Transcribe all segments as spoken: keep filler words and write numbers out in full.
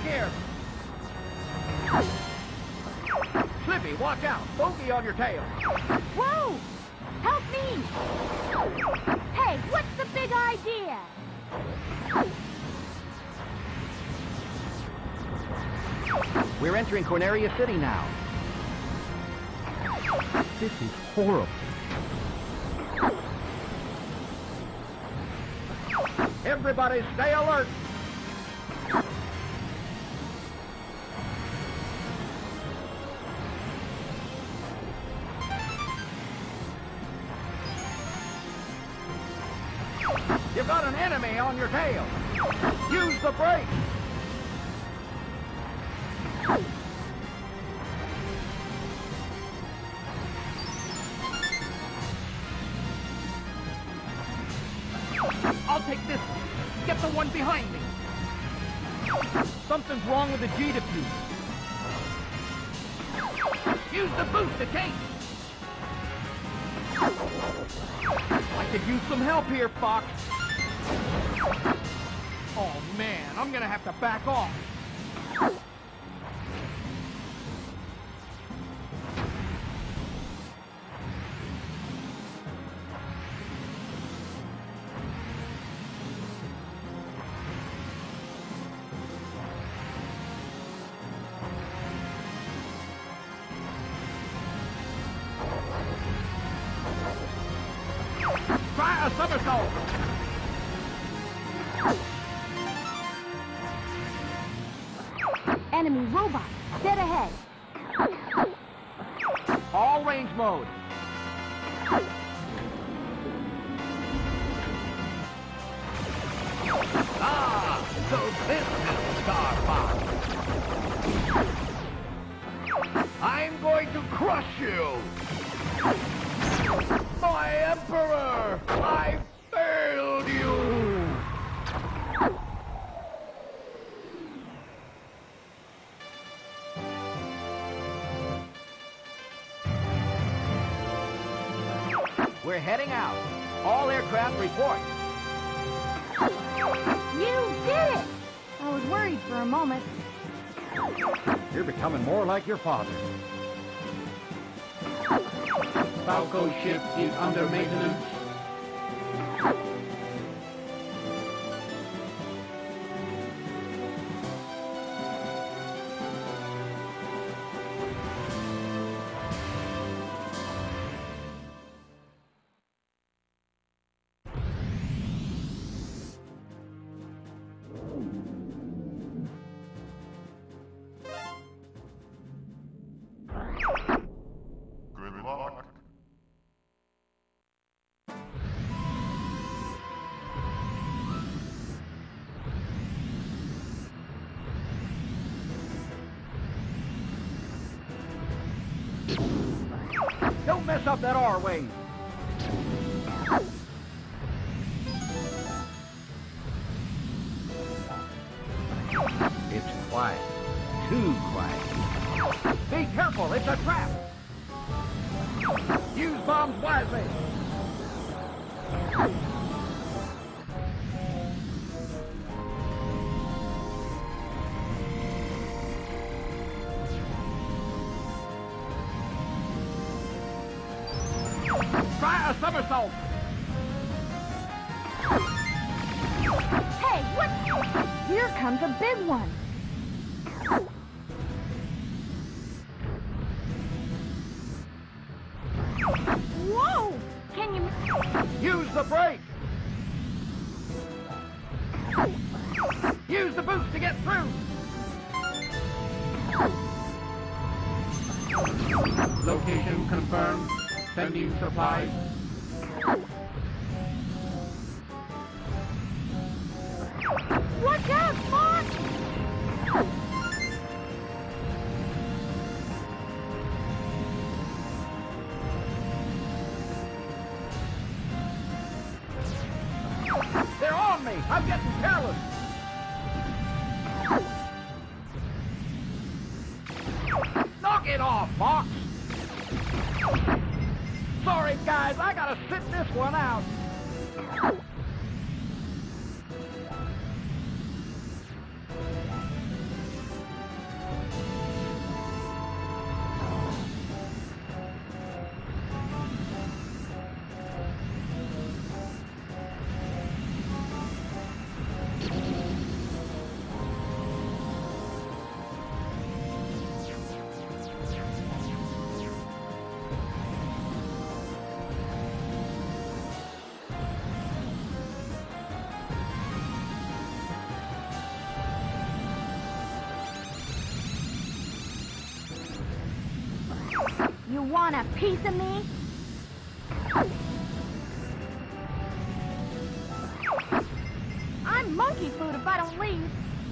here! Slippy, watch out! Bogey on your tail! Whoa! Help me! Hey, what's the big idea? We're entering Corneria City now. This is horrible. Everybody stay alert! You've got an enemy on your tail! Use the brake! I'll take this. Get the one behind me. Something's wrong with the G-diffuse. Use the boost to change. I could use some help here, Fox. Oh, man, I'm gonna have to back off. Try a somersault! Enemy robot, dead ahead. All range mode. Ah, so this is Star Fox. I'm going to crush you! My Emperor! I failed you! We're heading out. All aircraft report. You did it! I was worried for a moment. You're becoming more like your father. Falco ship is under maintenance. Good luck. Don't mess up that R-wing. It's quiet. Too quiet. Be careful, it's a trap. Use bombs wisely. Try a somersault. Hey, what? Here comes a big one. Whoa! Can you... Use the brake. Use the boost to get through. Location confirmed. Sending supplies. Watch out, Fox! They're on me. I'm getting careless. Knock it off, Fox. Sorry, guys. I gotta sit this one out. want a piece of me? I'm monkey food if I don't leave.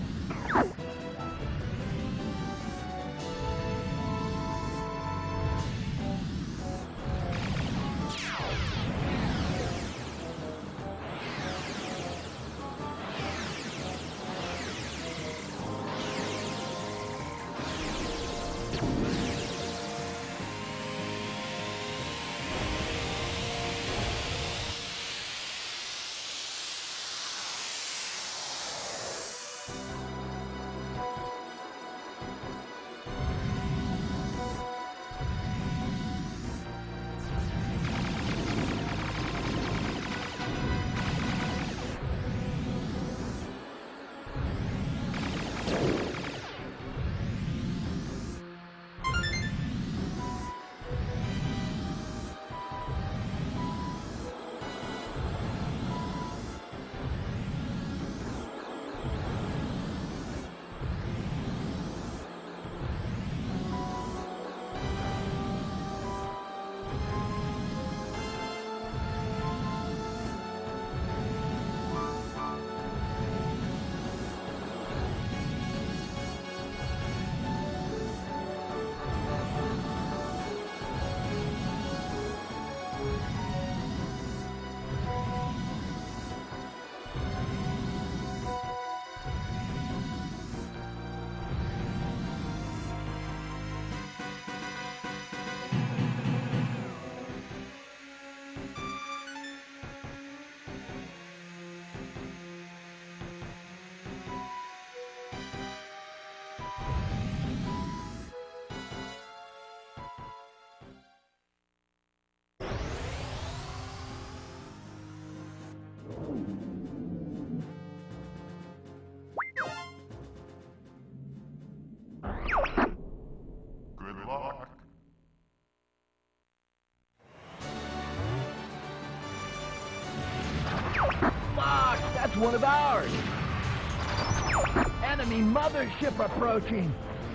Good luck. Fuck, that's one of ours. Enemy mothership approaching.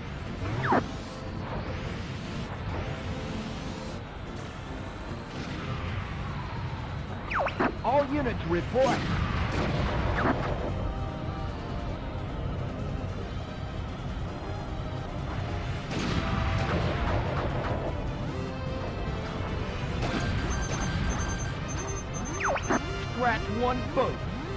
All units report. Scratch one foot.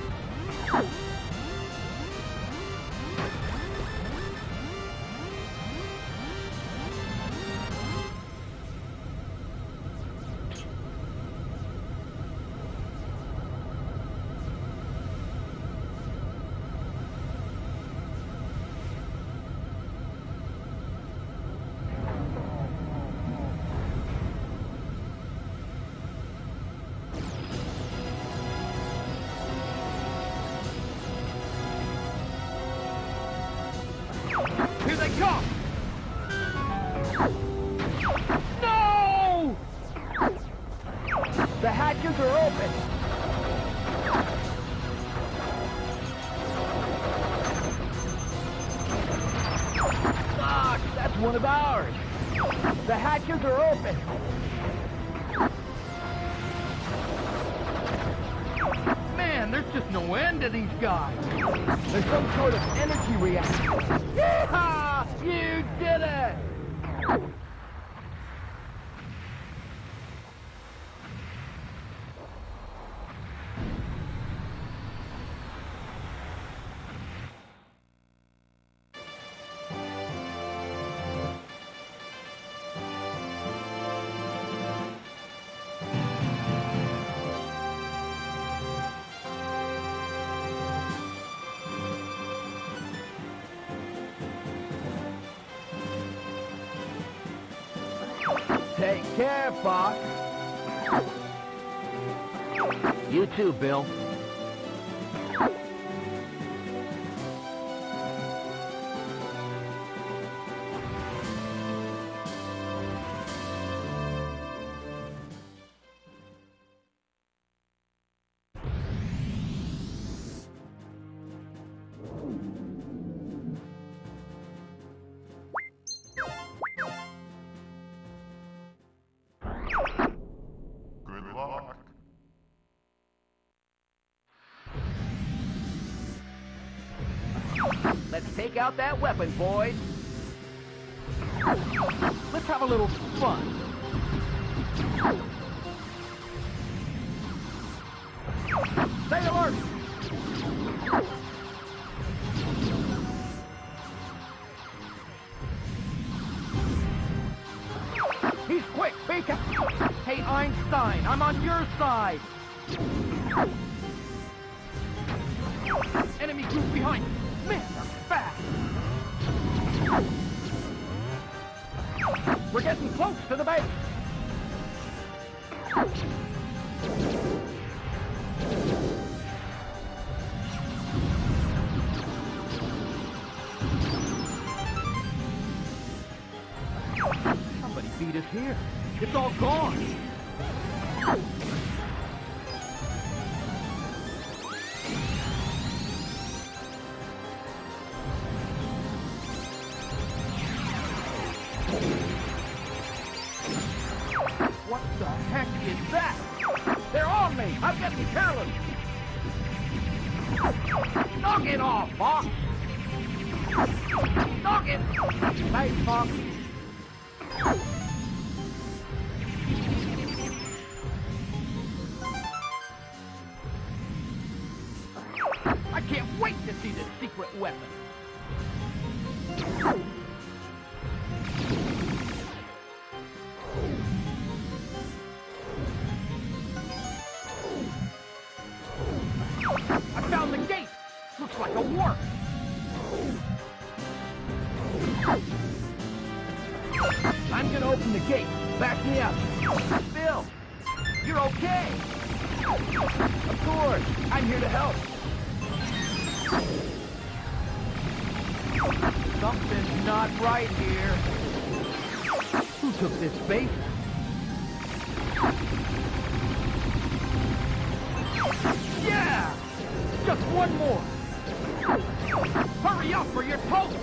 Here they come! No! The hatches are open. Fuck, that's one of ours. The hatches are open. Man, there's just no end to these guys. There's some sort of energy reaction. Yeehaw! You did it! Take care, Fox. You too, Bill. take out that weapon, boys. Let's have a little fun. Stay alert! He's quick, be careful! Hey, Einstein, I'm on your side! Enemy group behind! Man, they're fast! We're getting close to the base! Somebody beat us here. It's all gone. What the heck is that? They're on me! I'm getting careless! Knock it off, Fox! Knock it! Nice, Fox! I can't wait to see this secret weapon! I found the gate! Looks like a warp! I'm gonna open the gate. Back me up. Bill! You're okay! Of course! I'm here to help! Something's not right here. Who took this base? Yeah! Just one more! Hurry up or you're toast!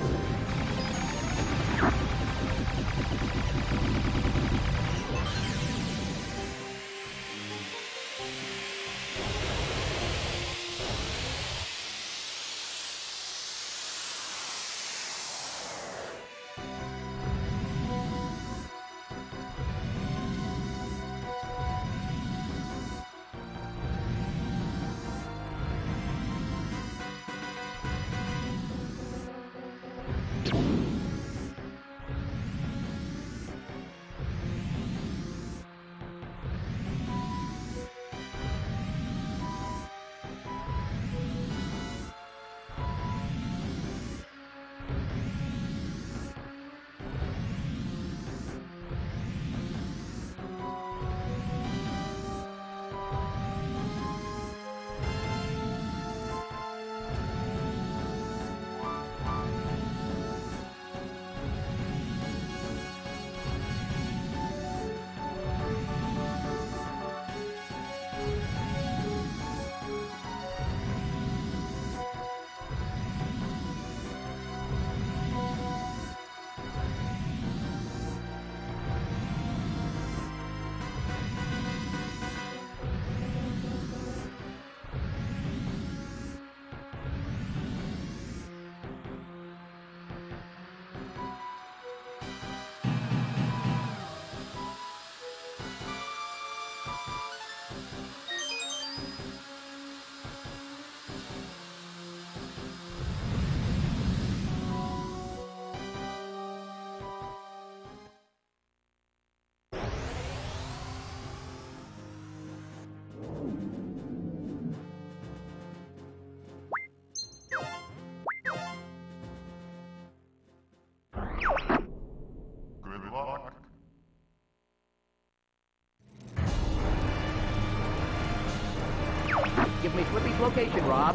Give me Flippy's location, Rob.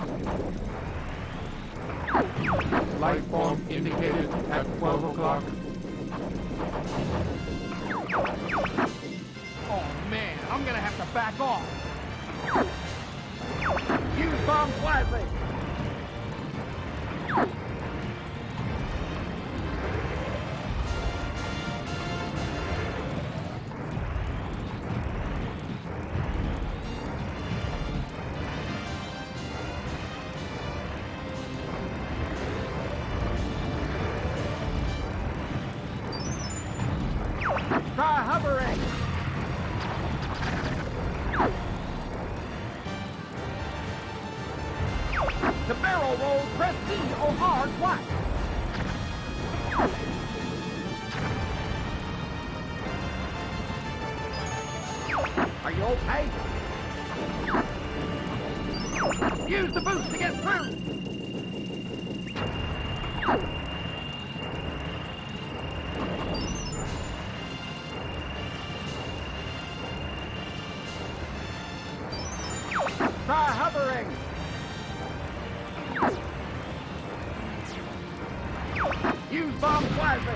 Light form indicated at twelve o'clock. Oh, man, I'm gonna have to back off. Use bombs wisely. To barrel roll, press E or R twice. Are you okay? Use the boost to get through. Try hovering. Use bomb plasma.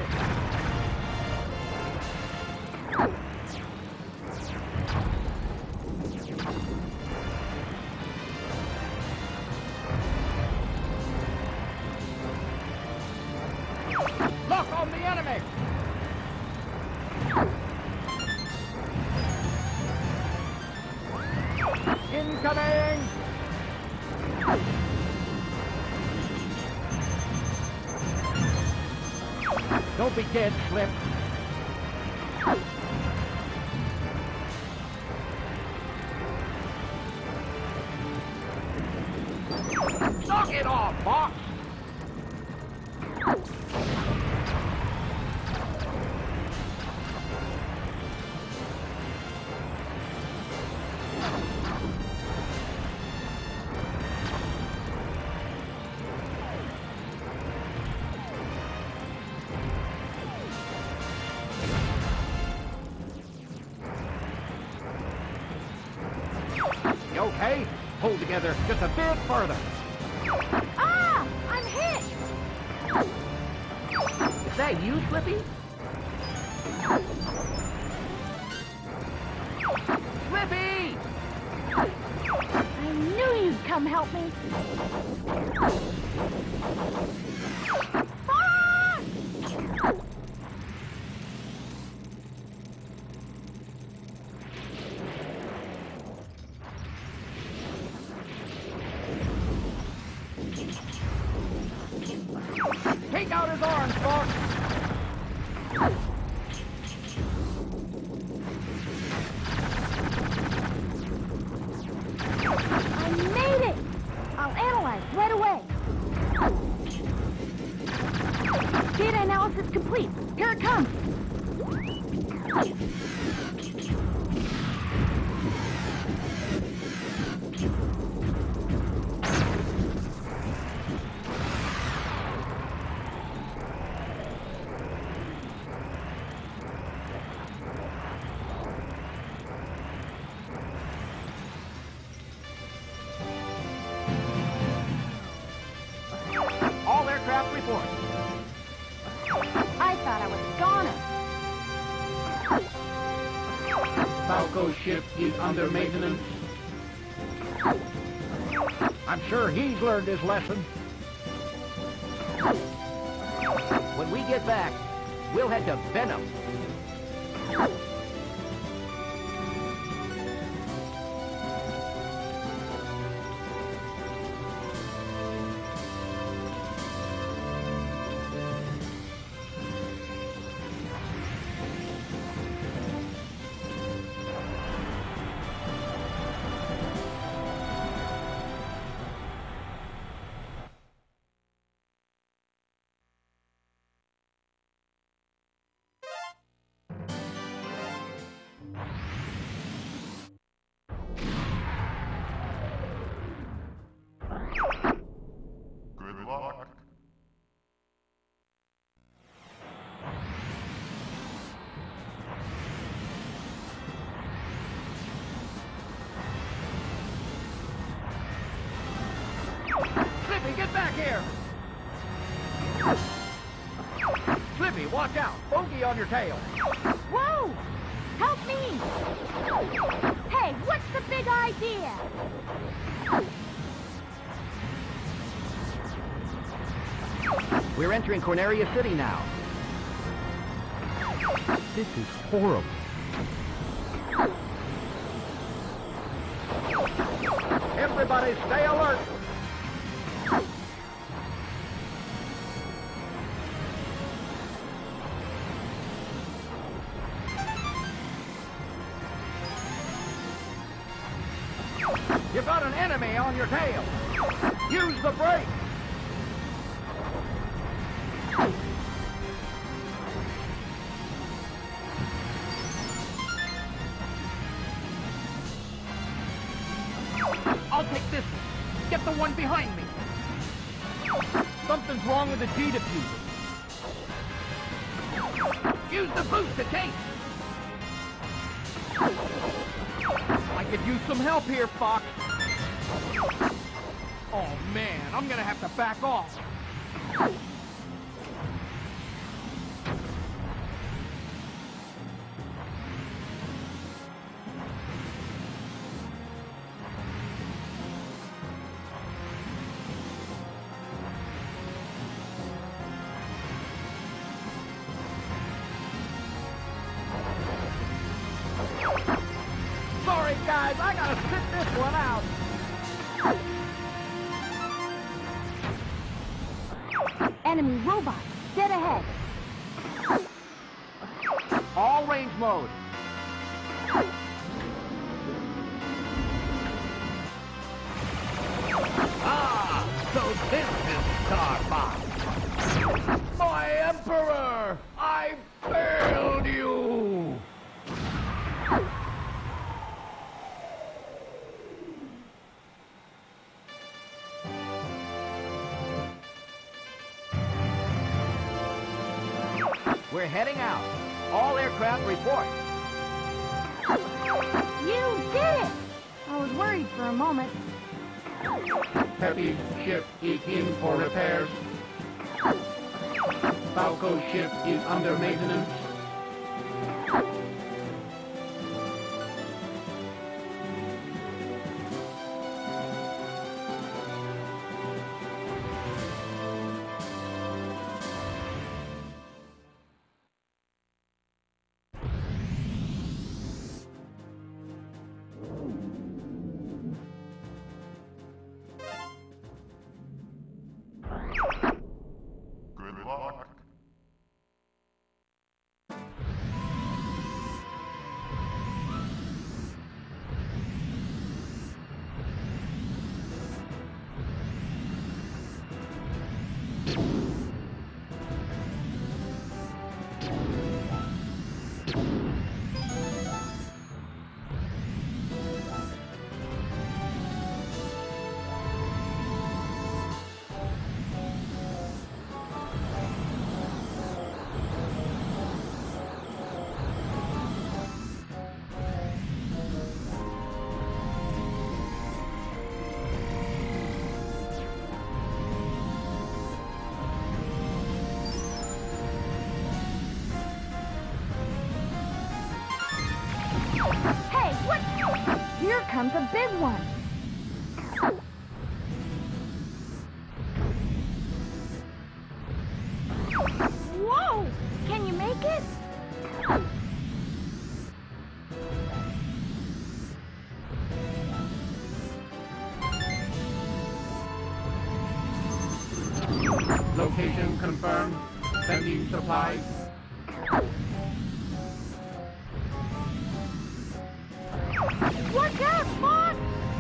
Lock on the enemy. Incoming. Don't be dead, Slip. Knock it off, Fox! You okay? Hold together just a bit further. Ah! I'm hit! Is that you, Slippy? Slippy! I knew you'd come help me. Ah! Take out his arms, Fox! I made it! I'll analyze right away. Data analysis complete. Here it comes. All aircraft report. I thought I was a goner. Falco ship is under maintenance. I'm sure he's learned his lesson. When we get back, we'll head to Venom. Good luck. Slippy, get back here! Slippy, watch out! Bogey on your tail! Whoa! Help me! Hey, what's the big idea? We're entering Corneria City now. This is horrible. Everybody stay alert! You've got an enemy on your tail! Use the brake! I'll take this one. Get the one behind me. Something's wrong with the G diffuser. Use the booster case. I could use some help here, Fox. Oh man, I'm gonna have to back off. Sorry guys, I gotta sit this one out. Enemy robot, dead ahead. All range mode. Ah, so this is Starbox. My Emperor! I failed you! We're heading out. All aircraft report. You did it! I was worried for a moment. Peppy ship is in for repairs. Falco ship is under maintenance. Good luck. Hey, what? Here comes a big one. Whoa! Can you make it? Location confirmed. Sending supplies. Watch out, Fox!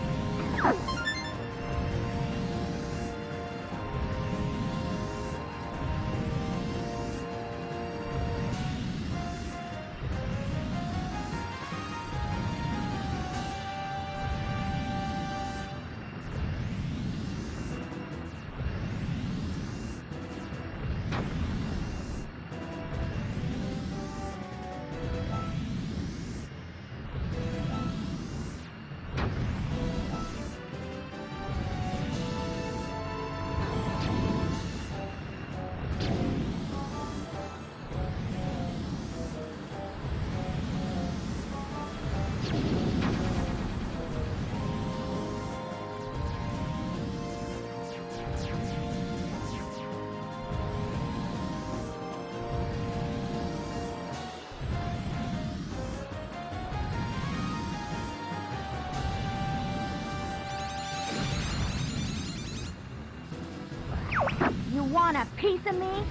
You want a piece of me?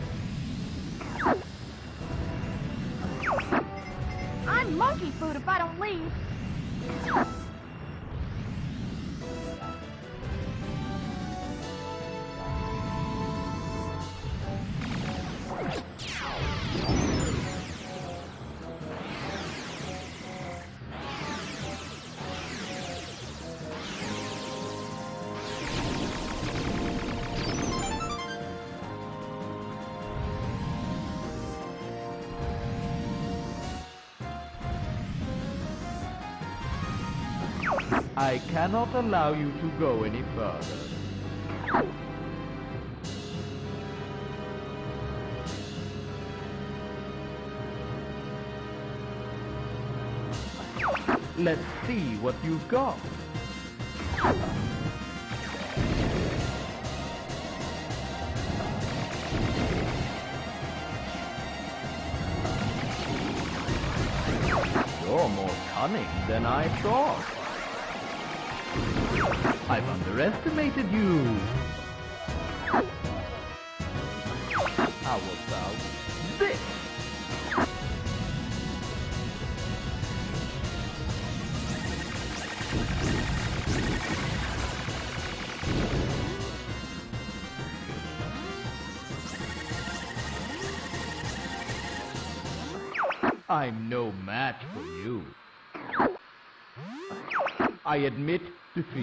I'm monkey food if I don't leave. I cannot allow you to go any further. Let's see what you've got. You're more cunning than I thought. I've underestimated you. How about this? I'm no match for you. I admit defeat.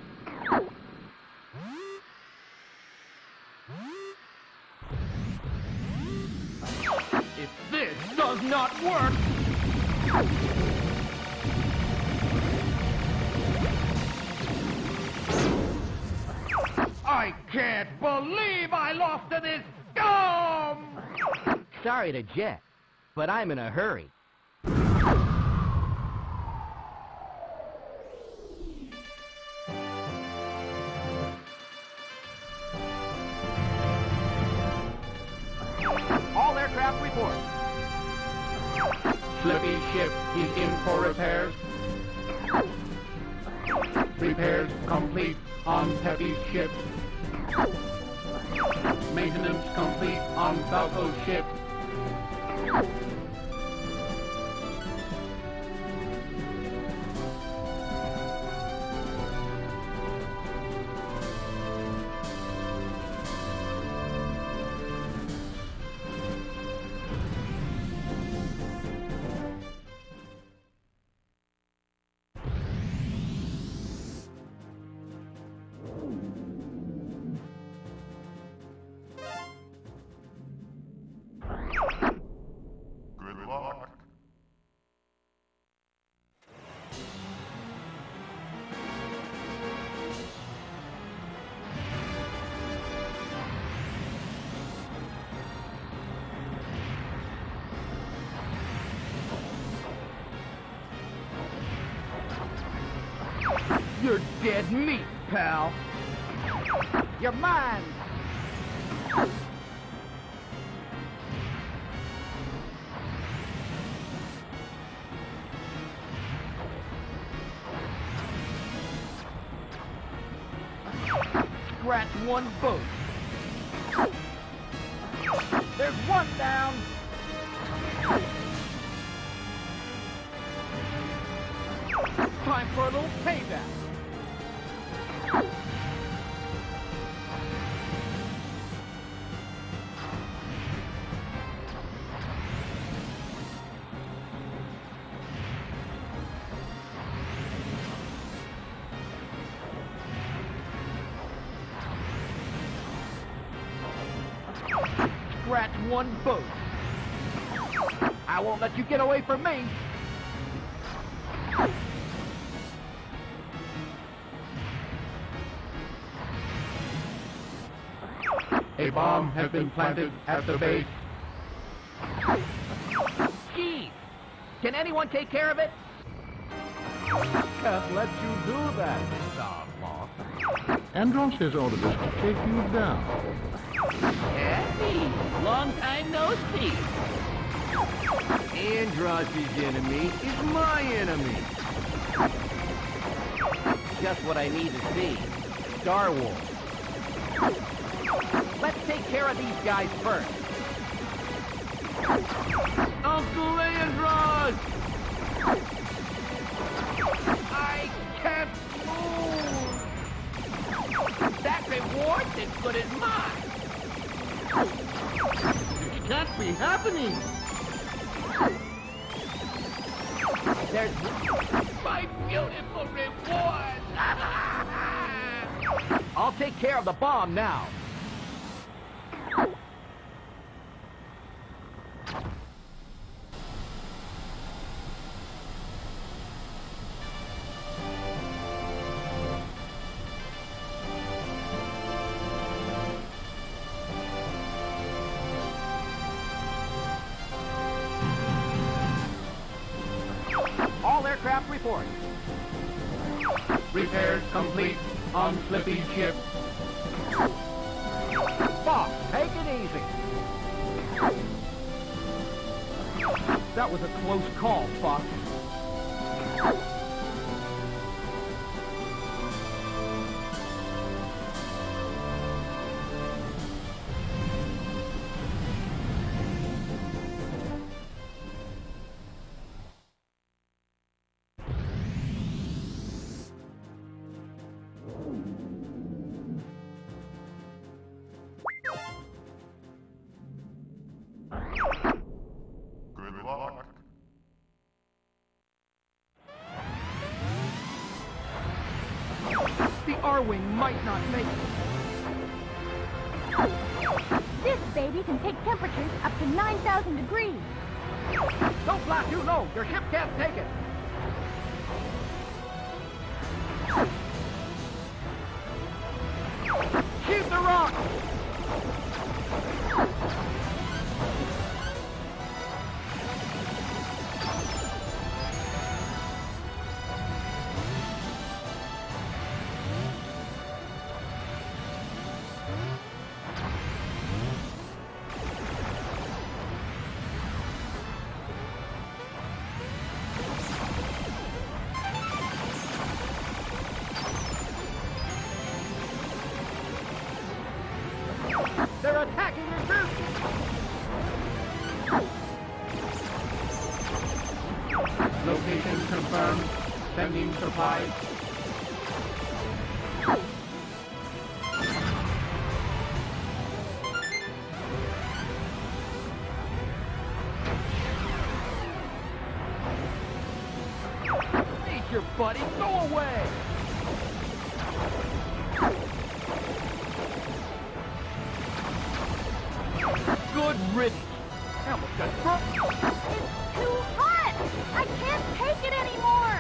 If this does not work... I can't believe I lost to this scum! Sorry to jet, but I'm in a hurry. All aircraft report. Slippy ship is in for repairs. Repairs complete on Peppy's ship. Maintenance complete on Falco's ship. Good luck. You're dead meat, pal. You're mine! Scratch one boat. There's one down! Time for a little payback. Scratch one boat. I won't let you get away from me! A bomb has been planted at the base. Jeez! Can anyone take care of it? Can't let you do that, Star Boss. Andros has ordered us to take you down. Hey, long time no see. Andross's enemy is my enemy. Just what I need to see. Star Wars. Let's take care of these guys first. Uncle Andros! I can't move! That reward's as good as mine. It can't be happening! There's My beautiful reward! I'll take care of the bomb now. Aircraft report. Repairs complete on Slippy's ship. Boss, take it easy. That was a close call, Fox. Good luck. The R-Wing might not make it. This baby can take temperatures up to nine thousand degrees. Don't fly too low. Your ship can't take it. Shoot the rock! They're attacking your troops! Location confirmed. Sending supplies. Nature, buddy, go away! Good riddance. Almost got struck. It's too hot! I can't take it anymore!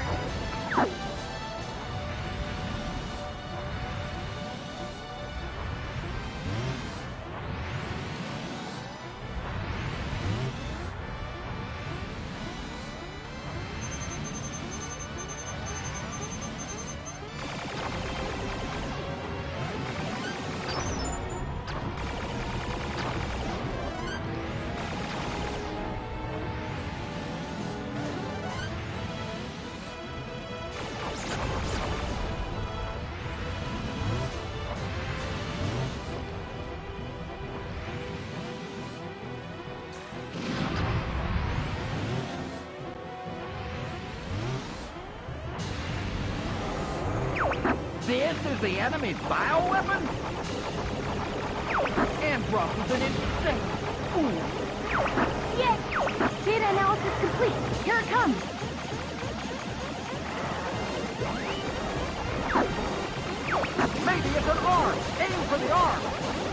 This is the enemy's bioweapon? Andross is an insane fool. Yes! Data analysis complete. Here it comes. Maybe it's an arm. Aim for the arm.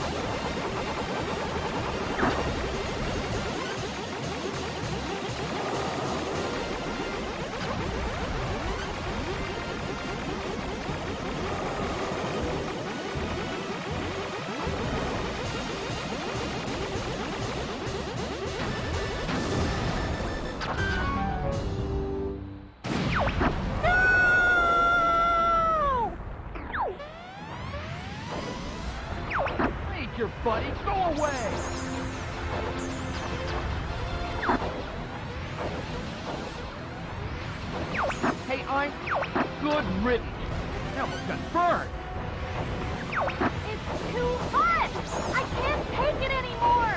Your buddy, go away! Hey, I'm good riddance. I almost got burned. It's too hot! I can't take it anymore!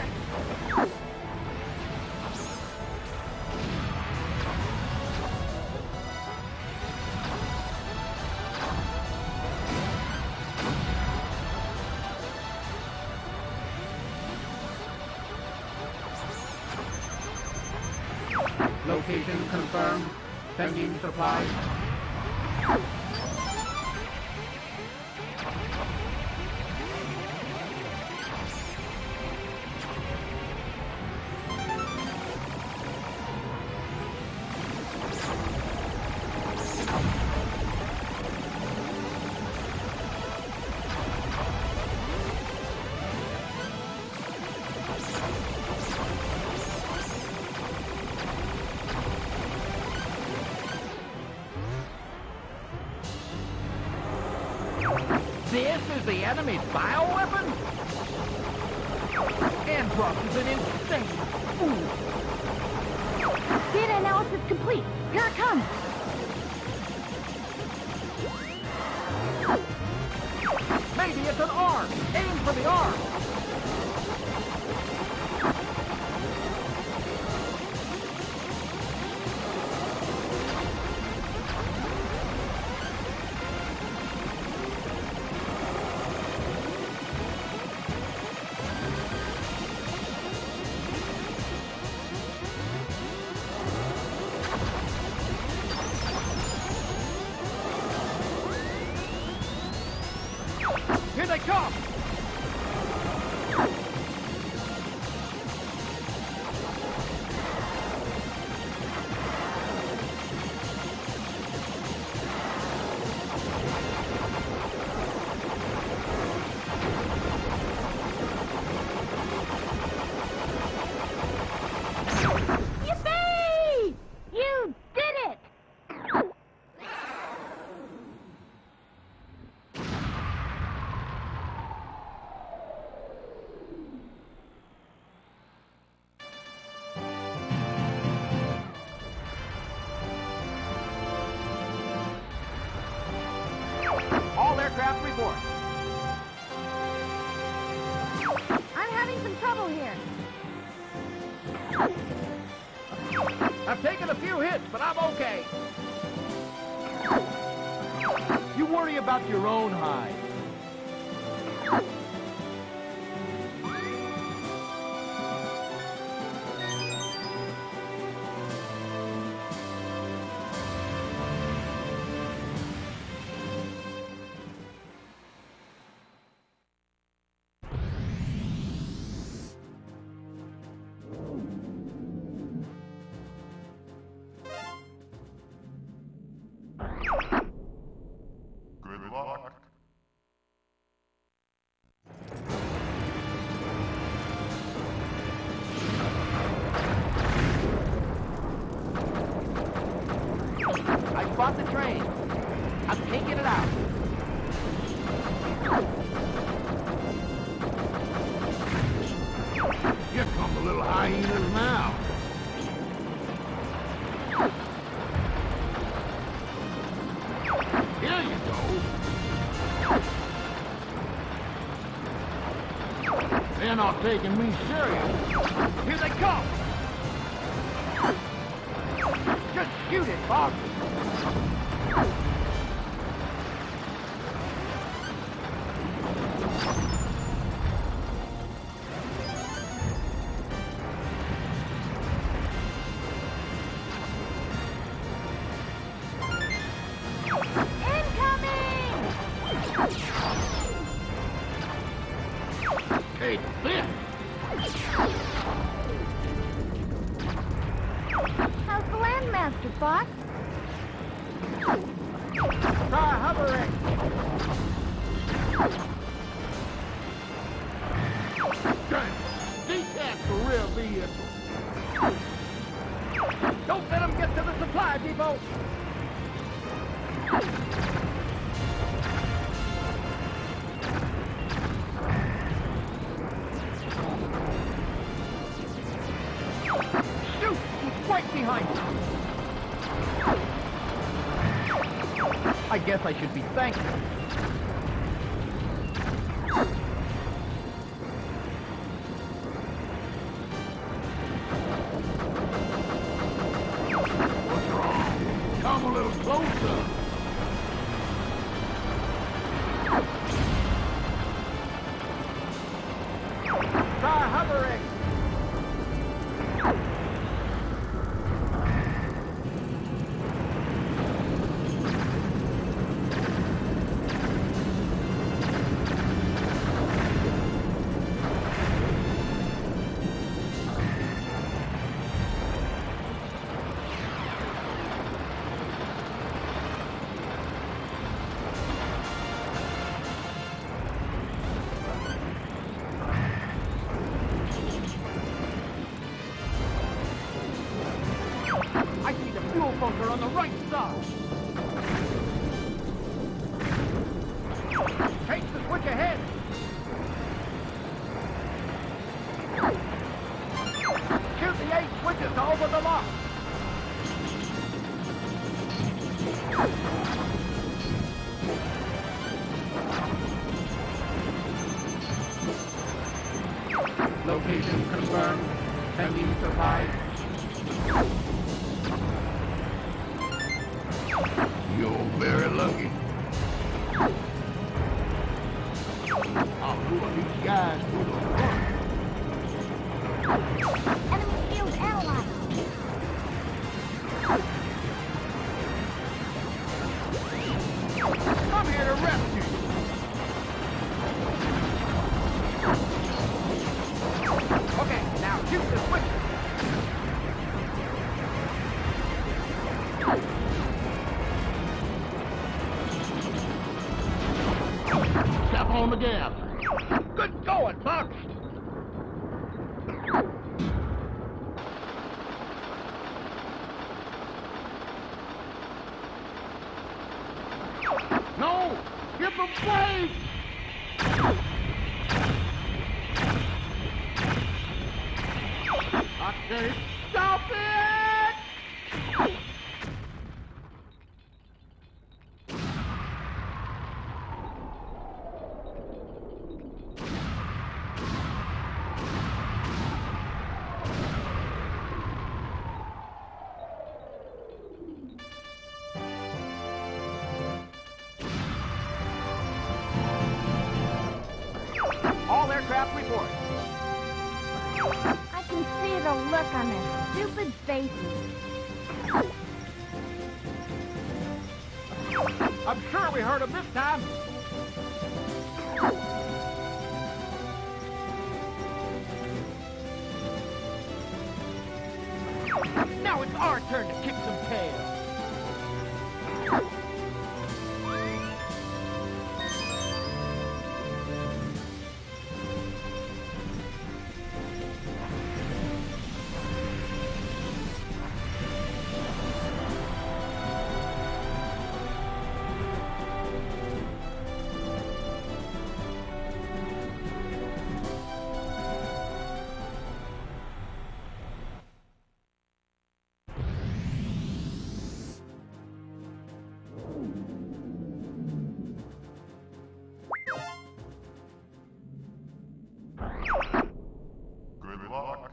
Location confirmed. Sending supplies. This is the enemy's bioweapon? Andross is an insane fool. Data analysis complete. Here it comes. Maybe it's an arm. Aim for the arm. Here they come! Yippee! You did it! All aircraft report. I'm having some trouble here. I've taken a few hits, but I'm okay. You worry about your own hide. Good luck. I spot the train. I'm taking it out. Here come the little hyenas now. Here you go. They're not taking me serious. Here they come! Just shoot it, Bob! Incoming! Take this. How's the Landmaster, Fox? Try hovering! Damn. Detach the rear vehicle. Don't let them get to the supply depot! Shoot! He's right behind you! I guess I should be thankful. What's wrong? Come a little closer. Try hovering! I see the fuel bunker on the right side! Change the switch Shoot the eight switches to open them up. Location confirmed. Pending supply. You're very lucky. I'll lure these guys with a run. Enemy shield analyzed. I'm here to rescue you. Okay, now shoot the switch. Step on the gas. Good going, Buck. No! Give them blade! I say, stop it! All aircraft report. I can see the look on their stupid faces. I'm sure we heard him this time. Now it's our turn to kick some tail. Good luck.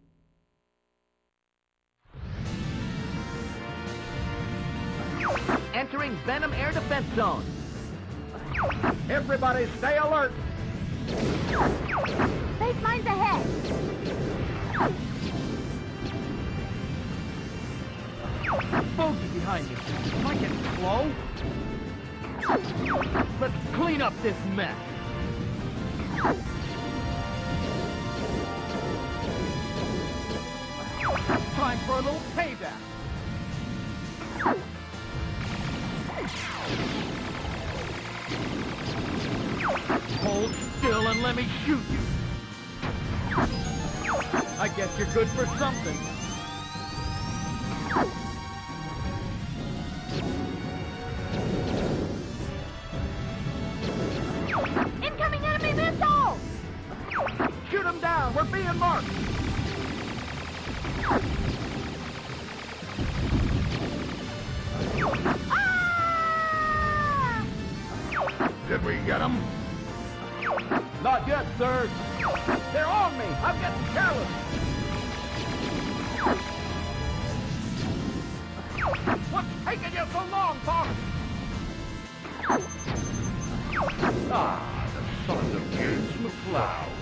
Entering Venom Air Defense Zone. Everybody stay alert. Space mines ahead. Bogey behind you. Am I getting slow? Let's clean up this mess. Time for a little payback. Hold still and let me shoot you. I guess you're good for something. Incoming enemy missile! Shoot him down. We're being marked. Ah! Did we get him? Not yet, sir. They're on me. I'm getting careless. What's taking you so long, Fox? Ah, the sons of James McCloud.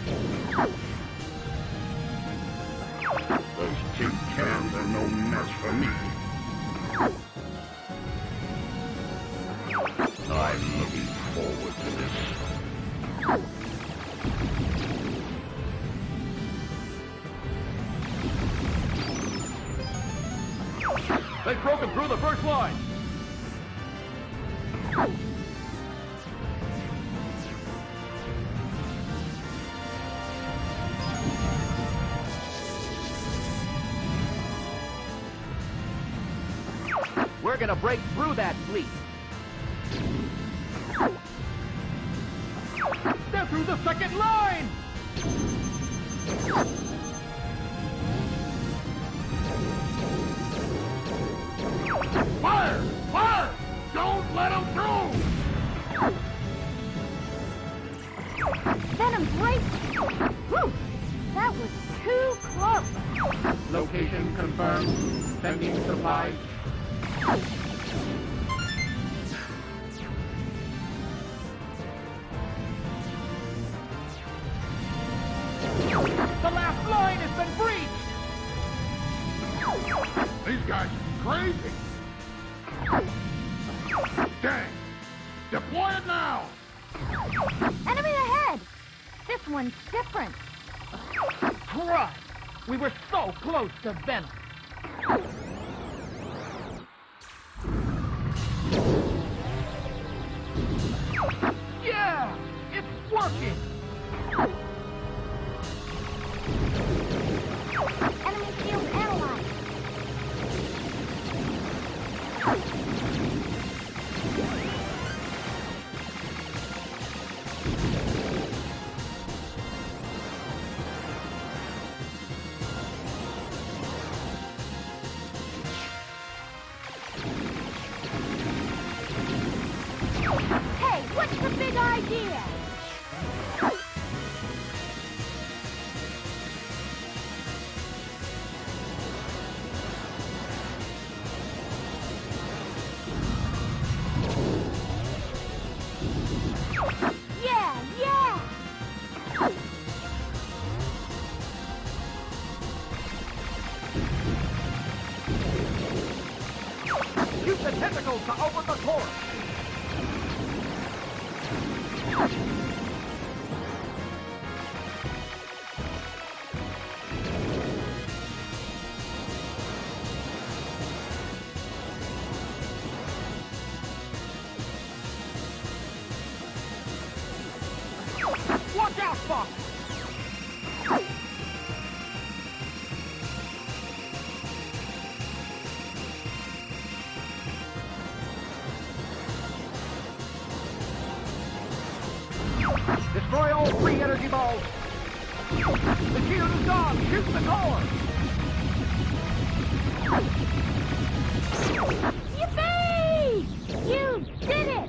Those tin cans are no mess for me. I'm looking forward to this. They've broken through the first line. We're gonna break through that fleet. They're through the second line! Fire! Fire! Don't let him through! Venom's right. Whew! That was too close. Location confirmed. Sending supplies. The last line has been breached! These guys are crazy! Dang! Deploy it now! Enemy ahead! This one's different. Christ! We were so close to Venom! Yeah! It's working! Enemy field analyzed. Hey, what's the big idea? Yeah, yeah! Use the tentacles to open the core! Watch out, Fox! Destroy all three energy balls! The shield is gone! Shoot the core! Yippee! You did it!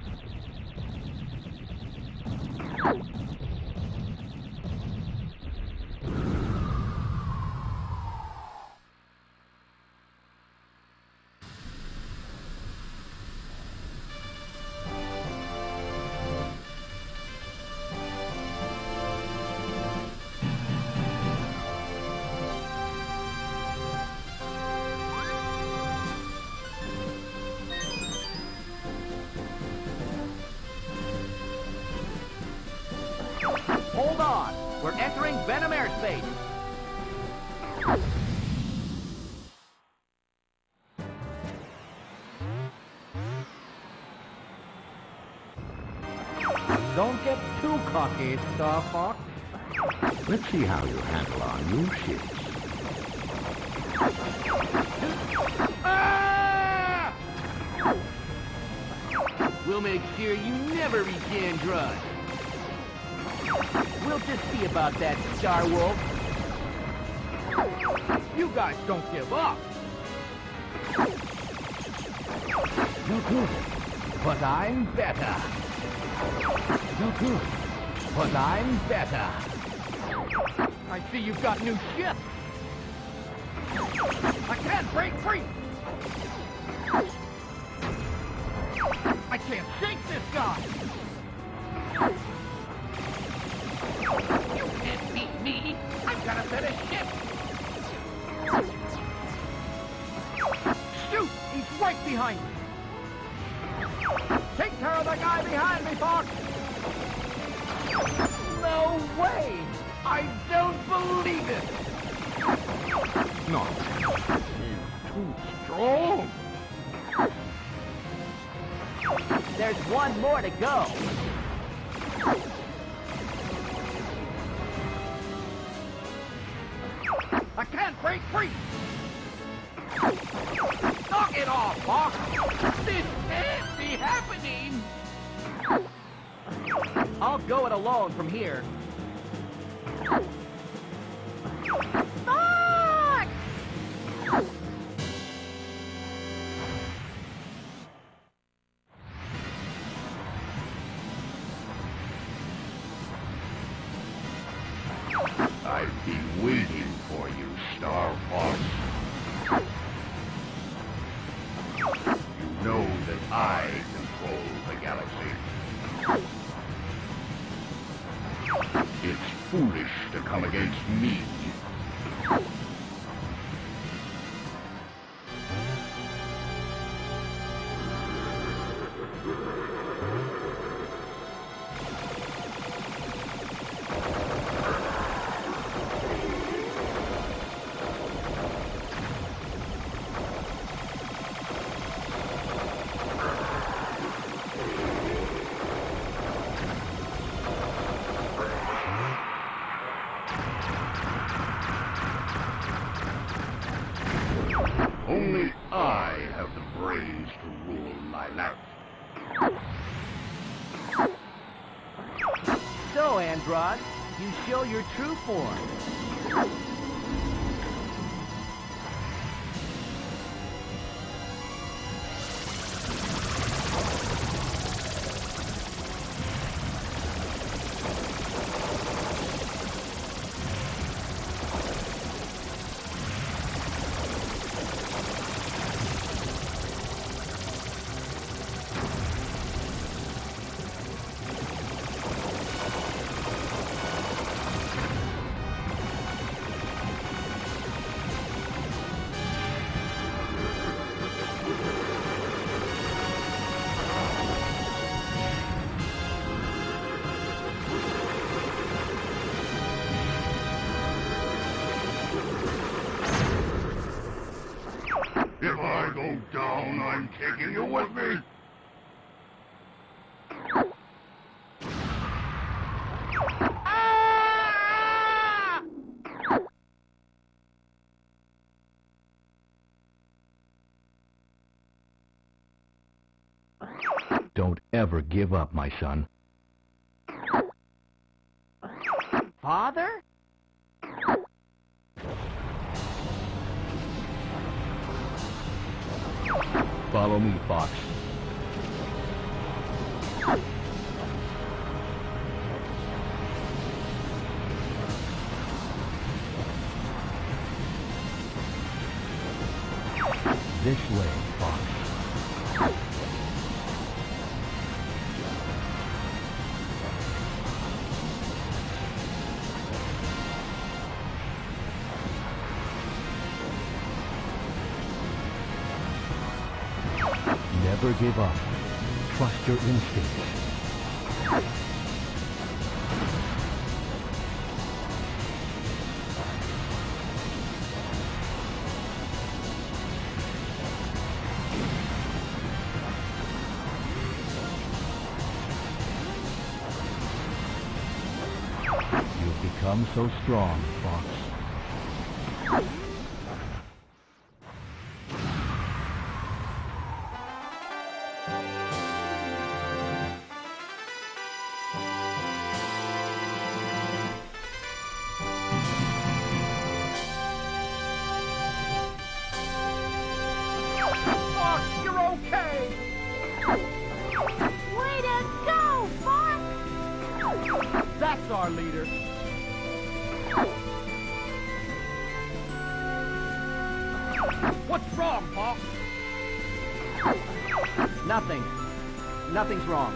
Hold on. We're entering Venom airspace. Don't get too cocky, Star Fox. Let's see how you handle our new ships. Ah! We'll make sure you never regain drugs. We'll just see about that, Star Wolf. You guys don't give up. You could, but I'm better. You could, but I'm better. I see you've got new ships. I can't break free. I can't shake this guy. You can't beat me. I've got a better ship. Shoot! He's right behind me. Take care of the guy behind me, Fox. No way! I don't believe it! No. He's too strong. There's one more to go. I can't break free. Knock it off, Fox. This can't be happening! I'll go it alone from here. Fox! I've been waiting for you, Star Fox. You know that I control the galaxy. It's foolish to come against me. Only I have the brains to rule Lilac. So, Androd, you show your true form. If I go down, I'm taking you with me. Ah! Don't ever give up, my son. Father? Follow me, Fox. This way, Fox. Never give up. Trust your instincts. You've become so strong, Fox. Fox, you're okay! Way to go, Fox! That's our leader. What's wrong, Fox? Nothing. Nothing's wrong.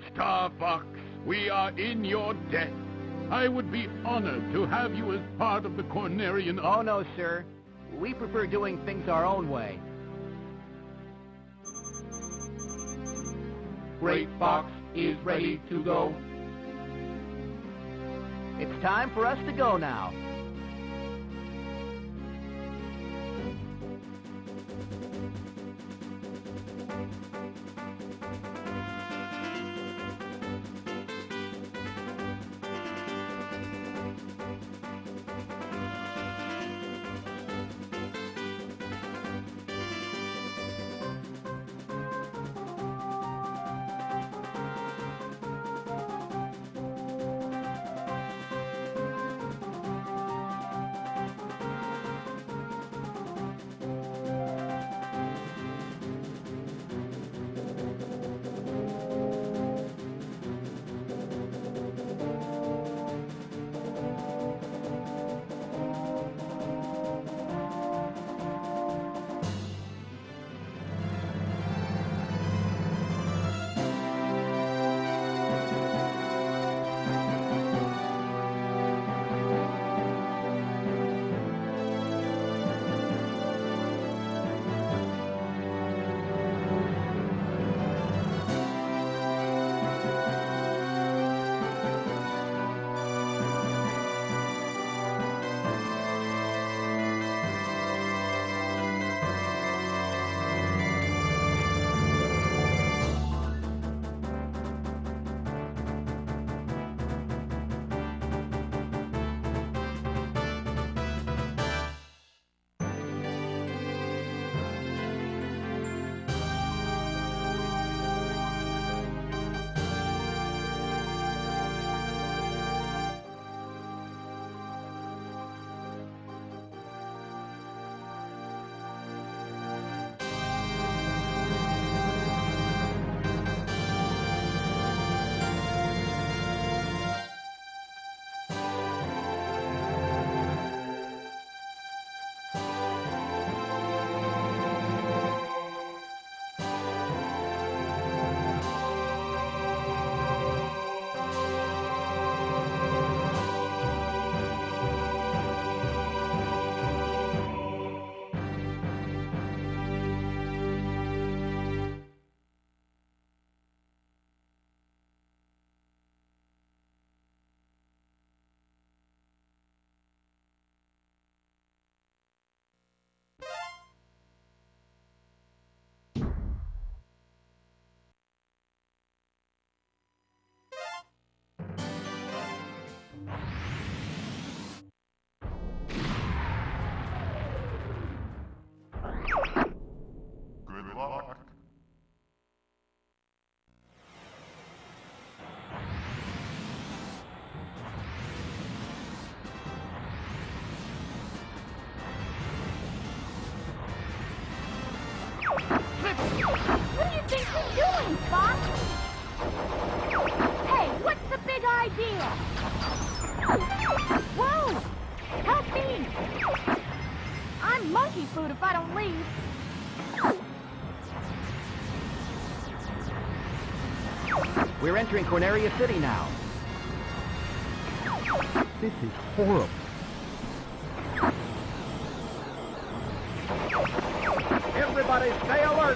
Star Fox, we are in your debt. I would be honored to have you as part of the Cornerian... Oh, no, sir. We prefer doing things our own way. Great Fox is ready to go. It's time for us to go now. Good luck. What do you think you're doing, Fox? Hey, what's the big idea? Whoa! Help me! I'm monkey food if I don't leave. We're entering Corneria City now. This is horrible. Everybody stay alert!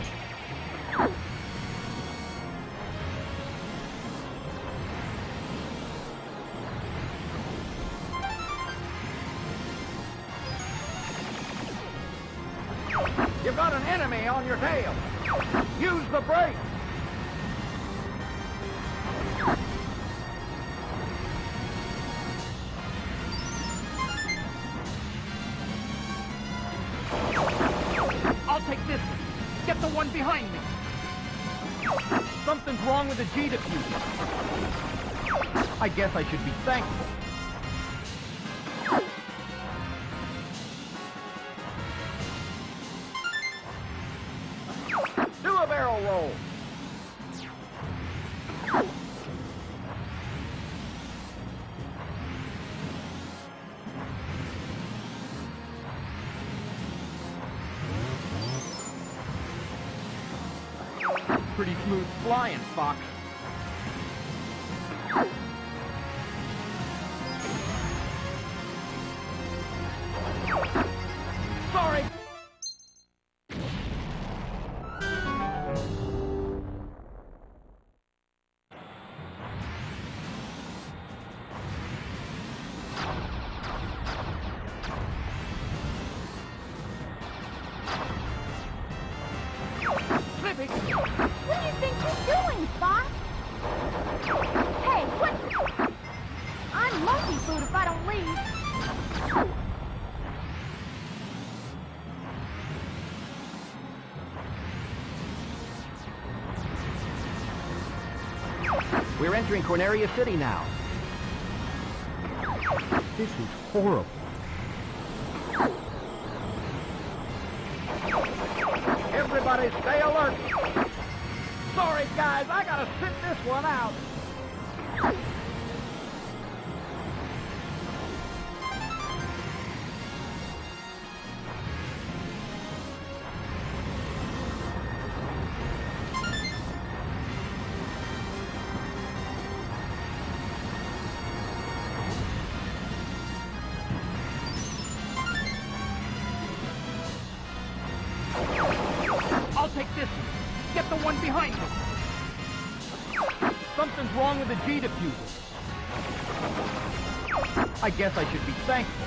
You've got an enemy on your tail! Use the brake! I'll take this one. Get the one behind me. Something's wrong with the G diffuser. I guess I should be thankful. Do a barrel roll. Pretty smooth flying, Fox. We're entering Corneria City now. This is horrible. Everybody stay alert. Sorry, guys, I gotta sit this one out. I'll take this one. Get the one behind me. Something's wrong with the G diffuser. I guess I should be thankful.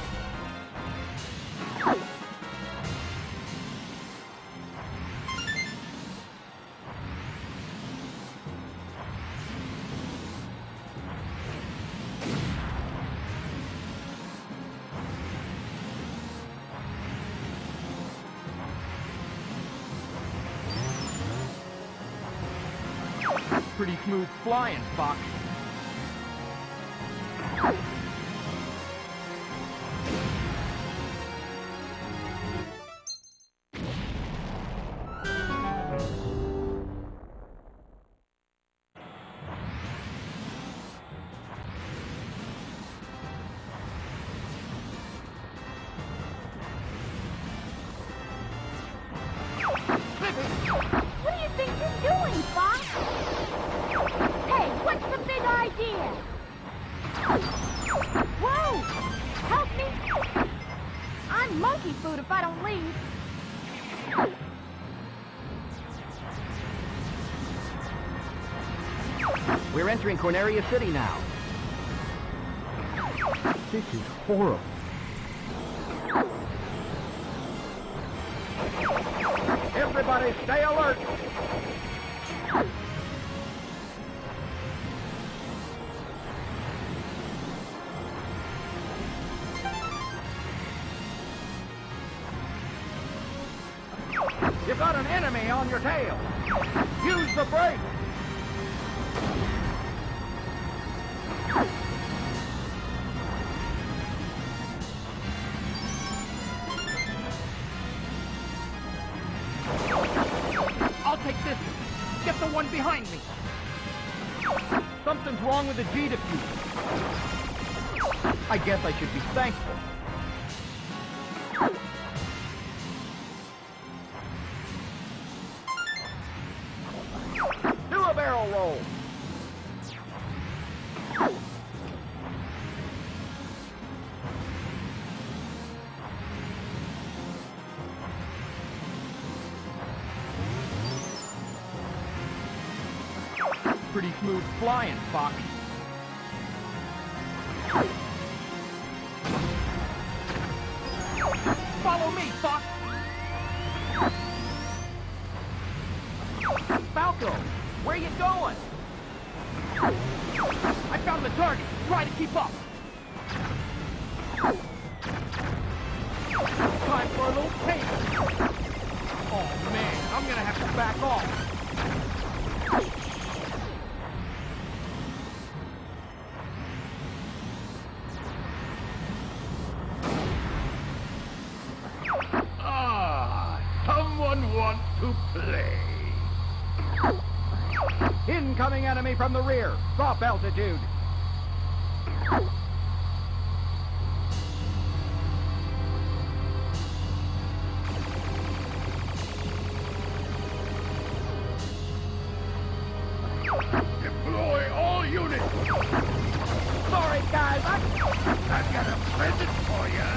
Pretty smooth flying, Fox. What do you think you're doing, Fox? Hey, what's the big idea? Whoa! Help me! I'm monkey food if I don't leave. We're entering Corneria City now. This is horrible. Everybody stay alert. You got an enemy on your tail. Use the brake. I'll take this one. Get the one behind me. Something's wrong with the G diffuser. I guess I should be thankful. Do a barrel roll. Pretty smooth flying, Fox. Follow me, Fox. Falco, where you going? I found the target. Try to keep up. Time for a little payment. Oh man, I'm gonna have to back off. Ah, someone wants to play. Incoming enemy from the rear. Drop altitude. Deploy all units. Sorry, guys. I... I've got a present for you.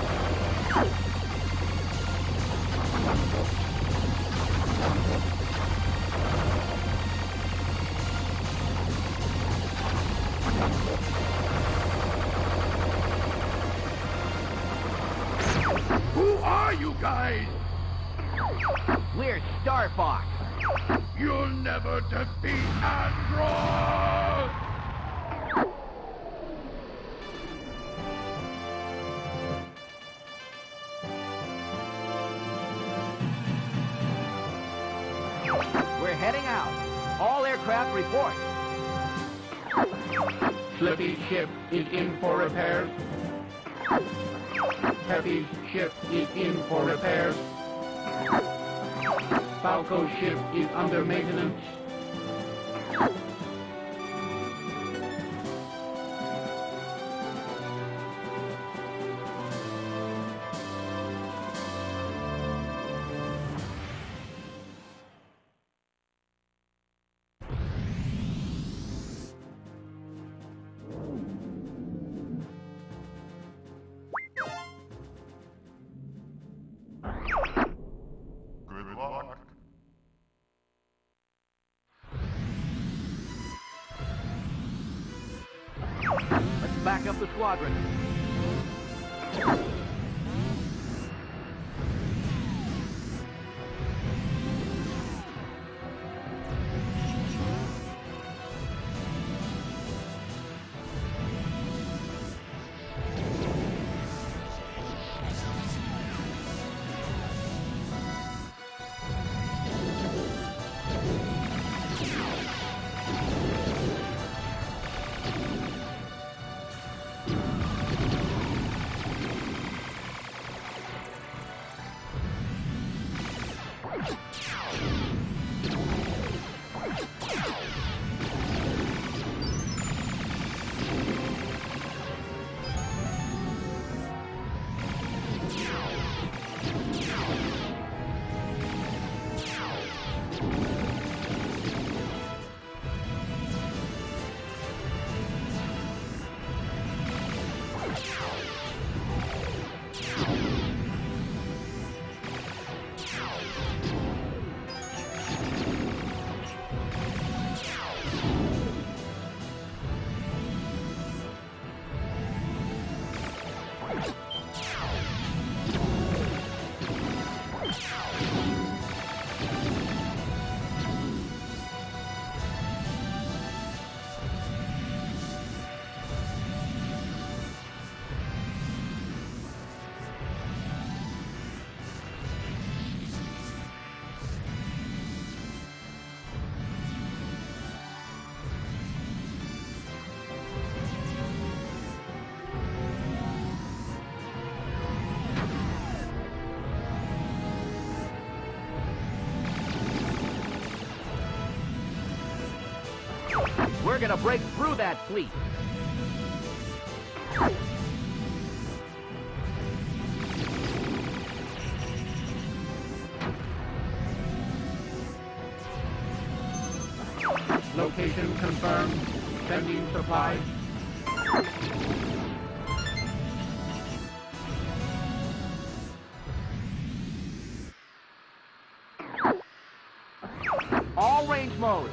Who are you guys? We're Star Fox. You'll never defeat Android! We're heading out. All aircraft report. Slippy's ship is in for repairs. Peppy's ship is in for repairs. Falco's ship is under maintenance. Let's back up the squadron. We're gonna break through that fleet. Location confirmed. Sending supplies. All range mode.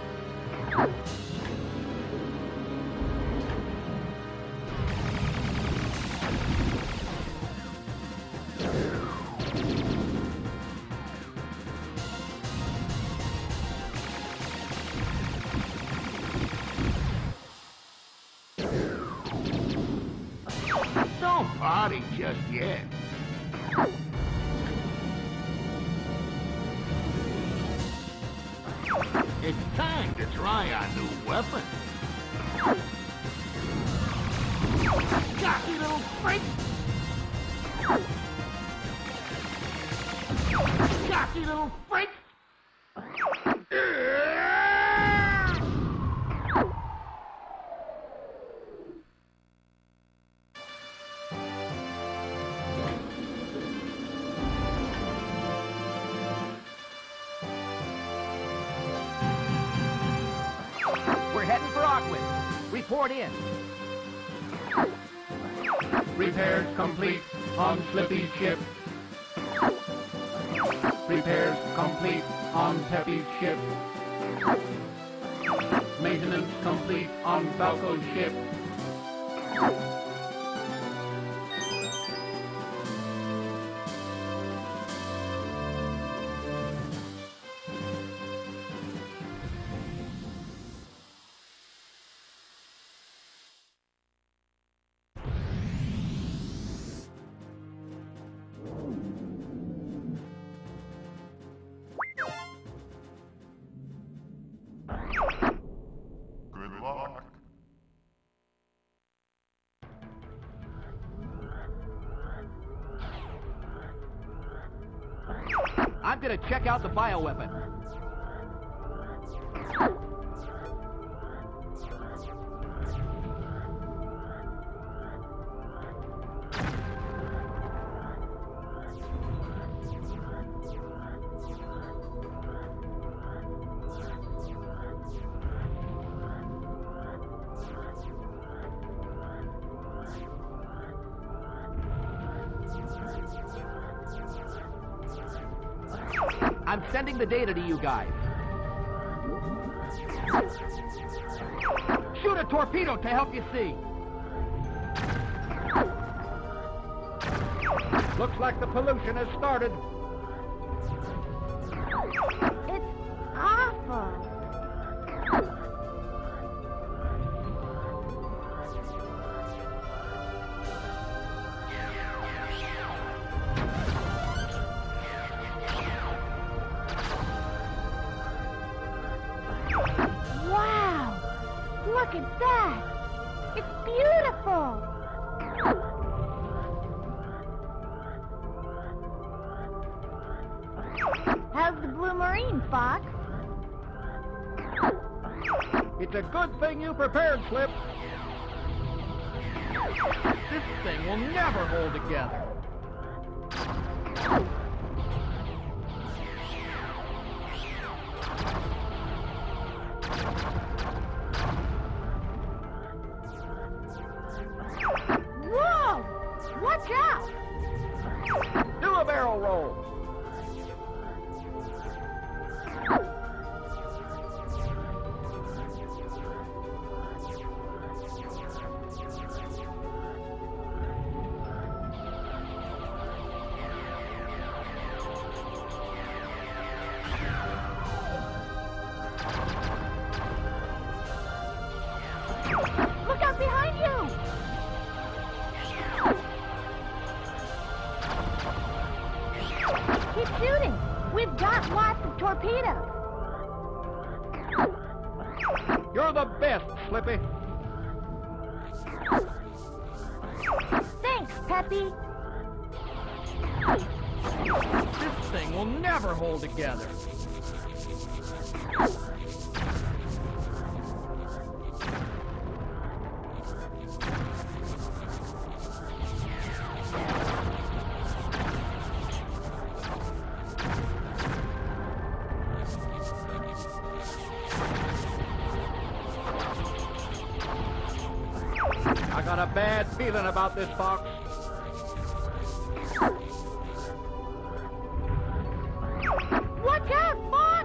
Don't party just yet. It's time to try our new weapon. Cocky little freak! Cocky little freak! We're heading for Aquid. Report in. Repairs complete on Slippy's ship. Repairs complete on Peppy's ship. Maintenance complete on Falco's ship. Good luck. I'm gonna check out the bioweapon. I'm sending the data to you guys. Shoot a torpedo to help you see. Looks like the pollution has started. It's awful. Wow! Look at that! It's beautiful! How's the Blue Marine, Fox? It's a good thing you prepared, Slip. This thing will never hold together. Whoa! Watch out! Do a barrel roll. Look out behind you! Keep shooting! We've got lots of torpedoes! You're the best, Slippy. Thanks, Peppy! This thing will never hold together. I got a bad feeling about this, Fox. Watch out, Fox!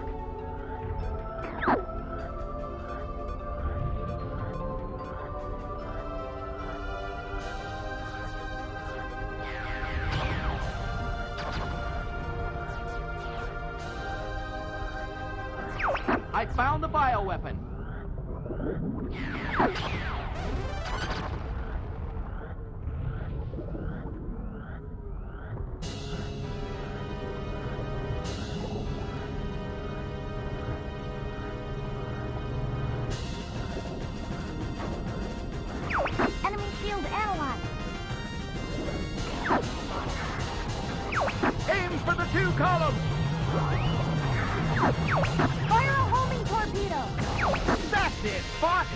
I found the bioweapon. Enemy shield analyzed. Aim for the two columns. Fire a homing torpedo! That's it, Fox!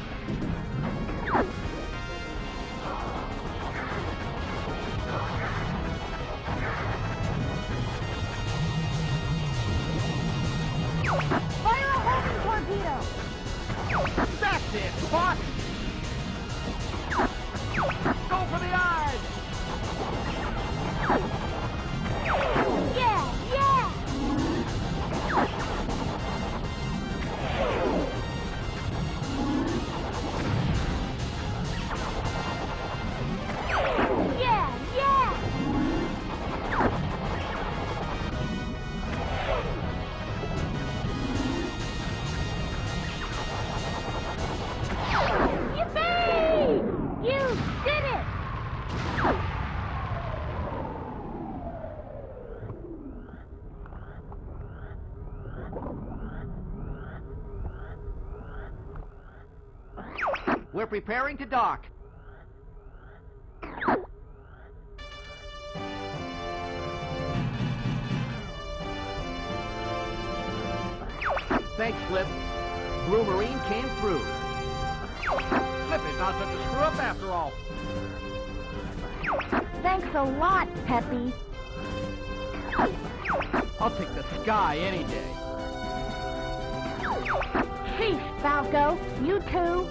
Fire a homing torpedo! That's it, Fox! Go for the eyes! Yeah, yeah! Yeah, yeah! Yippee! You did it! We're preparing to dock. Thanks, Flip. Blue Marine came through. Flip is not such a screw-up after all. Thanks a lot, Peppy. I'll take the sky any day. Sheesh, Falco. You too.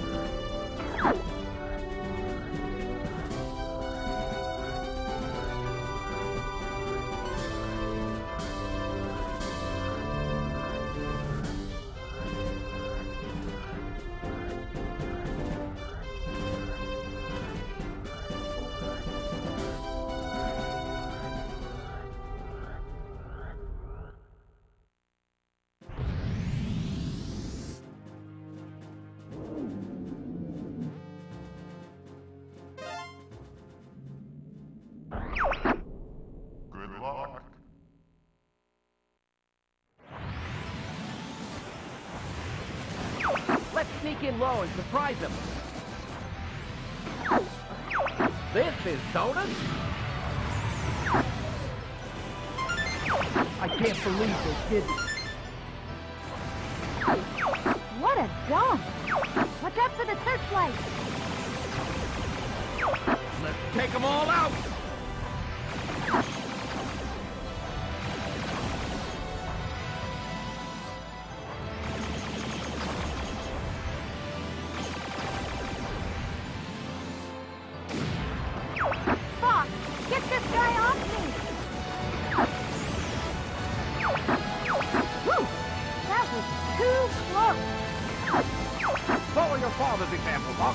Good luck. Let's sneak in low and surprise them. This is Donuts? I can't believe they did this. What a dump. Watch out for the searchlight. Let's take them all out! Fox, get this guy off me. Whew, that was too close. Follow your father's example, Fox.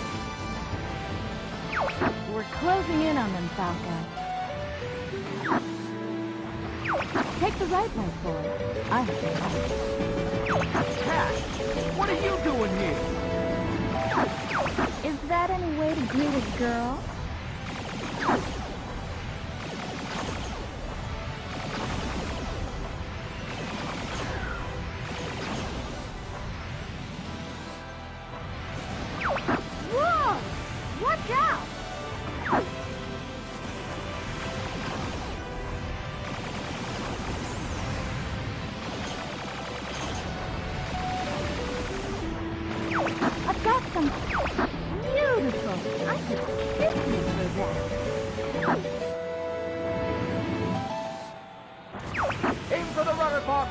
We're closing in on them, Falco. Take the right way for it. I have the right. Cat, what are you doing here? Is that any way to greet a girl? Whoa! Watch out! I've got some beautiful. I could kiss you for that. Aim for the rudder, Fox.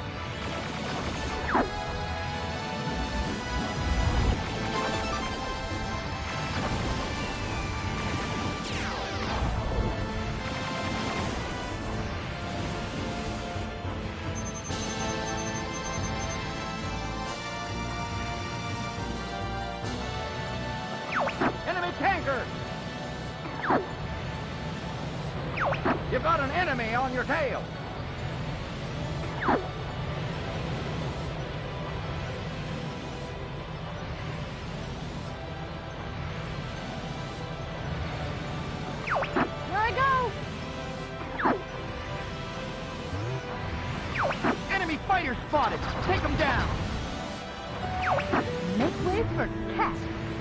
Enemy tanker! You've got an enemy on your tail. Here I go! Enemy fighter spotted! Take him down! Make way for Cat.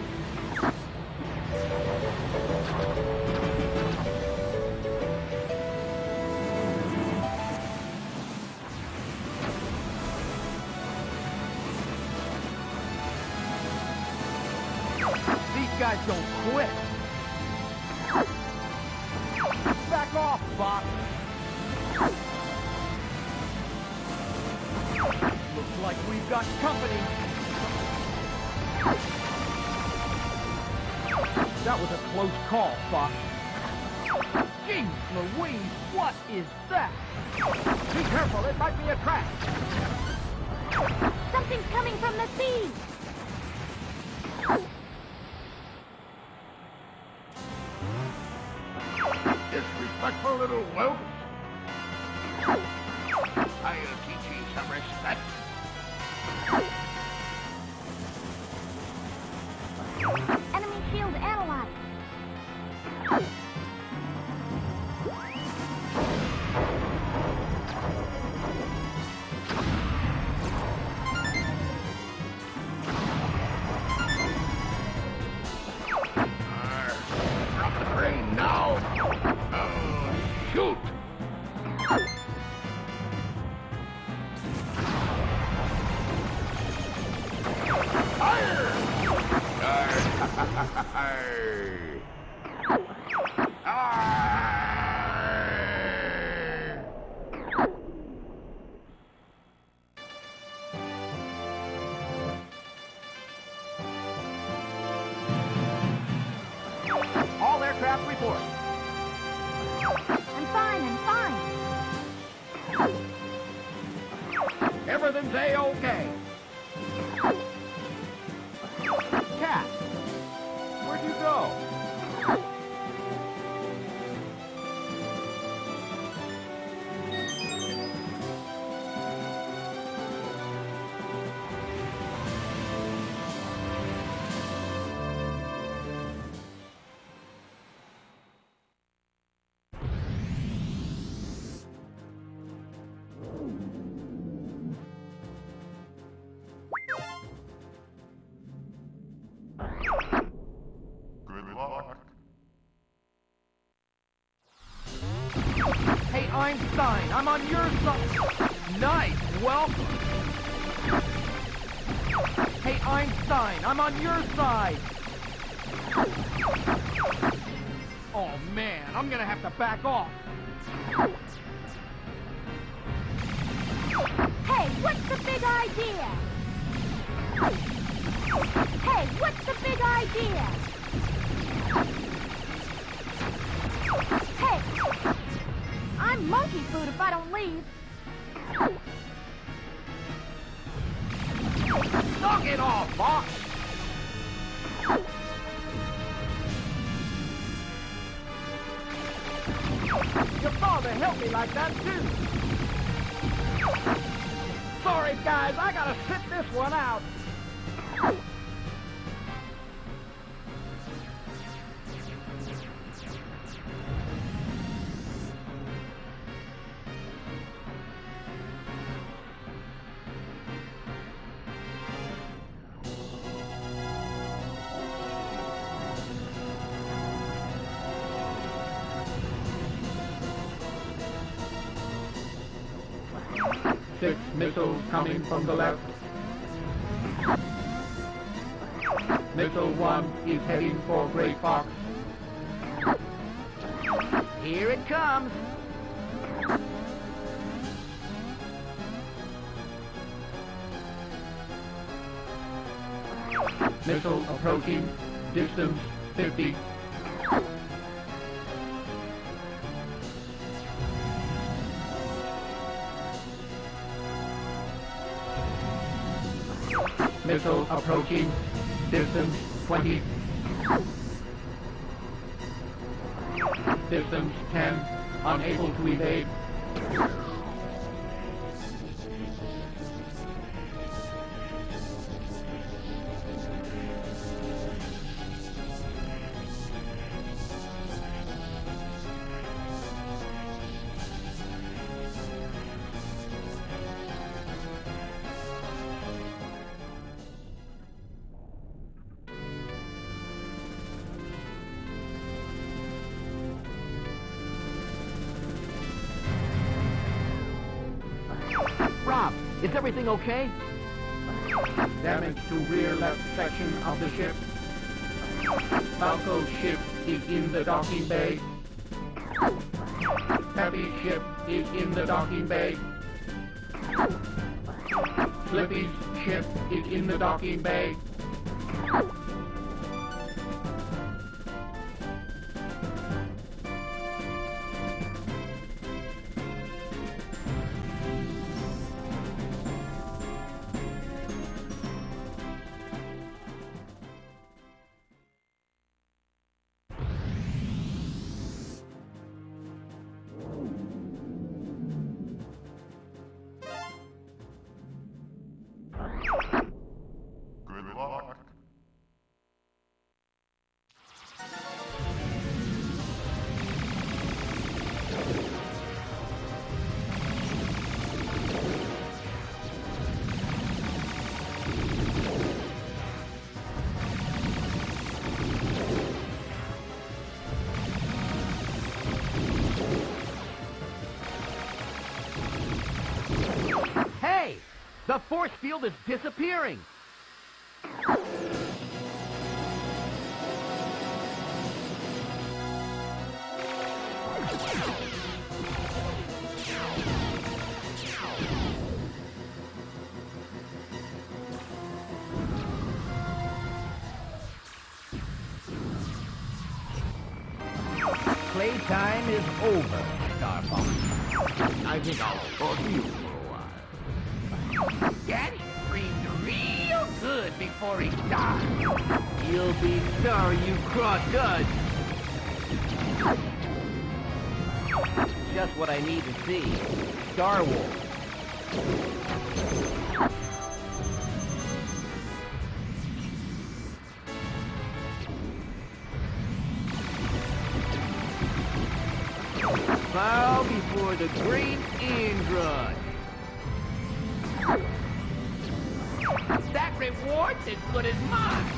These guys don't quit. Back off, Fox. Looks like we've got company. That was a close call, Fox. Jeez Louise, what is that? Be careful, it might be a trap. Something's coming from the sea. Disrespectful little whelp. I'll teach you some respect. Enemy shield analyzed. Arr, drop the crane now. Oh, shoot. Everything's A-okay. Cat, where'd you go? Hey, Einstein, I'm on your side. Nice, welcome. Hey, Einstein, I'm on your side. Oh, man, I'm gonna have to back off. Hey, what's the big idea? Hey, what's the big idea? Hey, I'm monkey food if I don't leave. Knock it off, Fox. Your father helped me like that, too. Sorry, guys, I gotta sit this one out. Six missiles coming from the left. Missile one is heading for Gray Fox. Here it comes. Missile approaching. Distance fifty. Missile approaching. Distance twenty. Distance ten. Unable to evade. Rob, is everything okay? Damage to rear left section of the ship. Falco ship is in the docking bay. Heavy ship is in the docking bay. Slippy's ship is in the docking bay. Hey! The force field is disappearing! Playtime is over, Star Fox. I think I'll talk to you for a while. before he dies. You'll be sorry you crossed us. Just what I need to see. Star Wars. Bow before the great Android. That reward's as good as mine.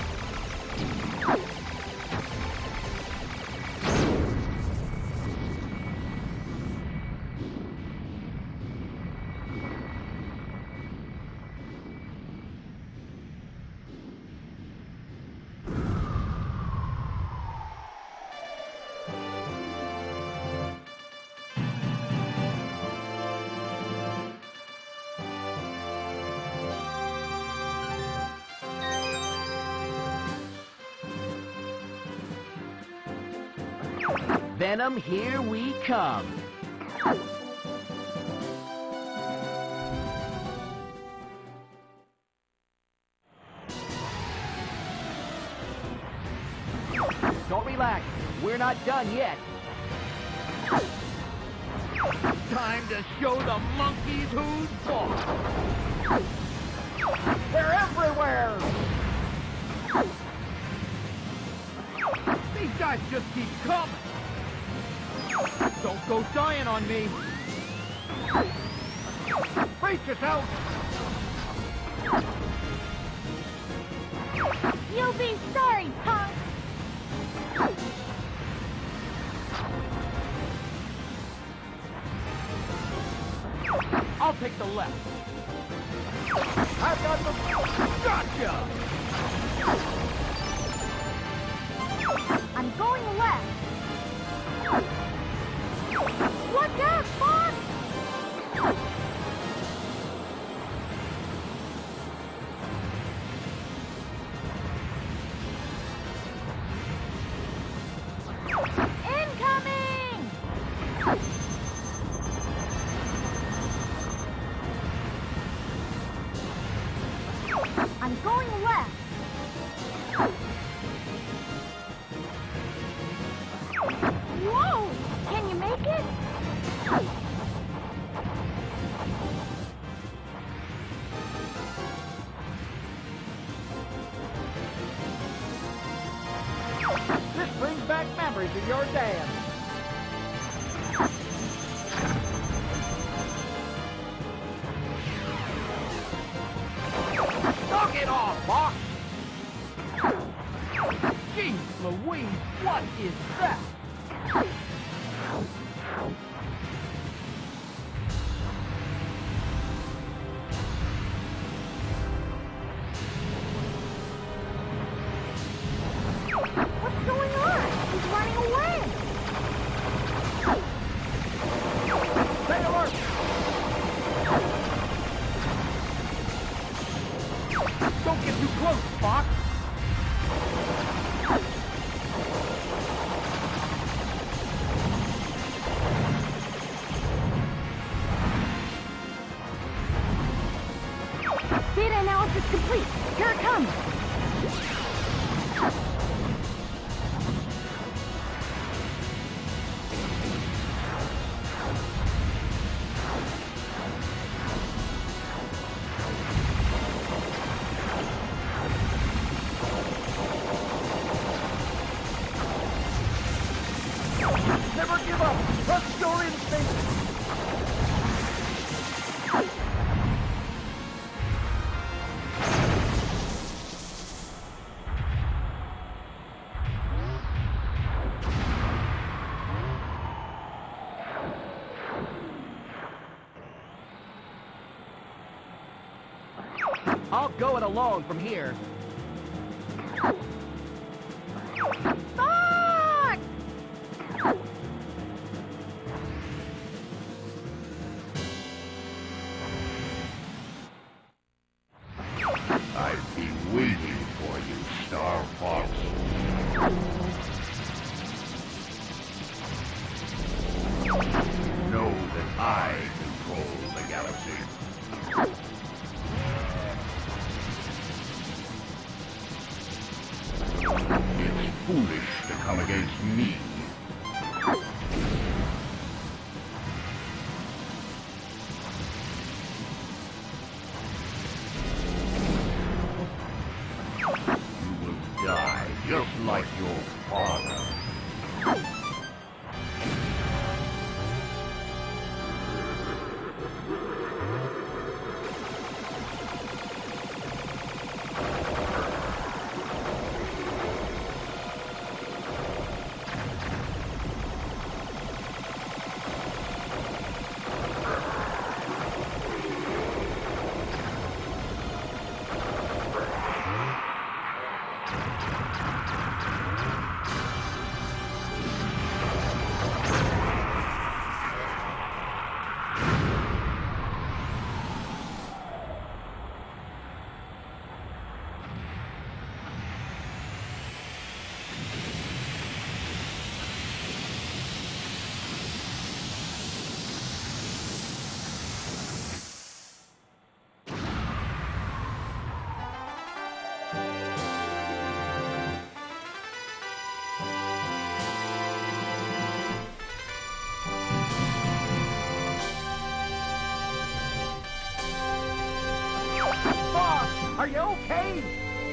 Venom, here we come. Don't relax. We're not done yet. Time to show the monkeys who's boss. They're everywhere! These guys just keep coming. Don't go dying on me. Brace yourself! You'll be sorry, punk. I'll take the left. I've got the... Gotcha! I'm going left. Look out, Fox! Incoming! I'm going left. Whoa! Can you make it? This brings back memories of your dad. Knock it off, boss! Jeez Louise, what is that? What's going on? He's running away. Stay alert! Don't get too close, Fox! Data analysis complete. Here it comes. Never give up! Trust your instincts! I'll go it alone from here. Fox! I've been waiting for you, Star Fox. Know that I control the galaxy. Are you okay?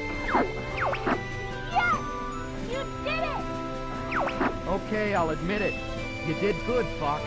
Yes! You did it! Okay, I'll admit it. You did good, Fox.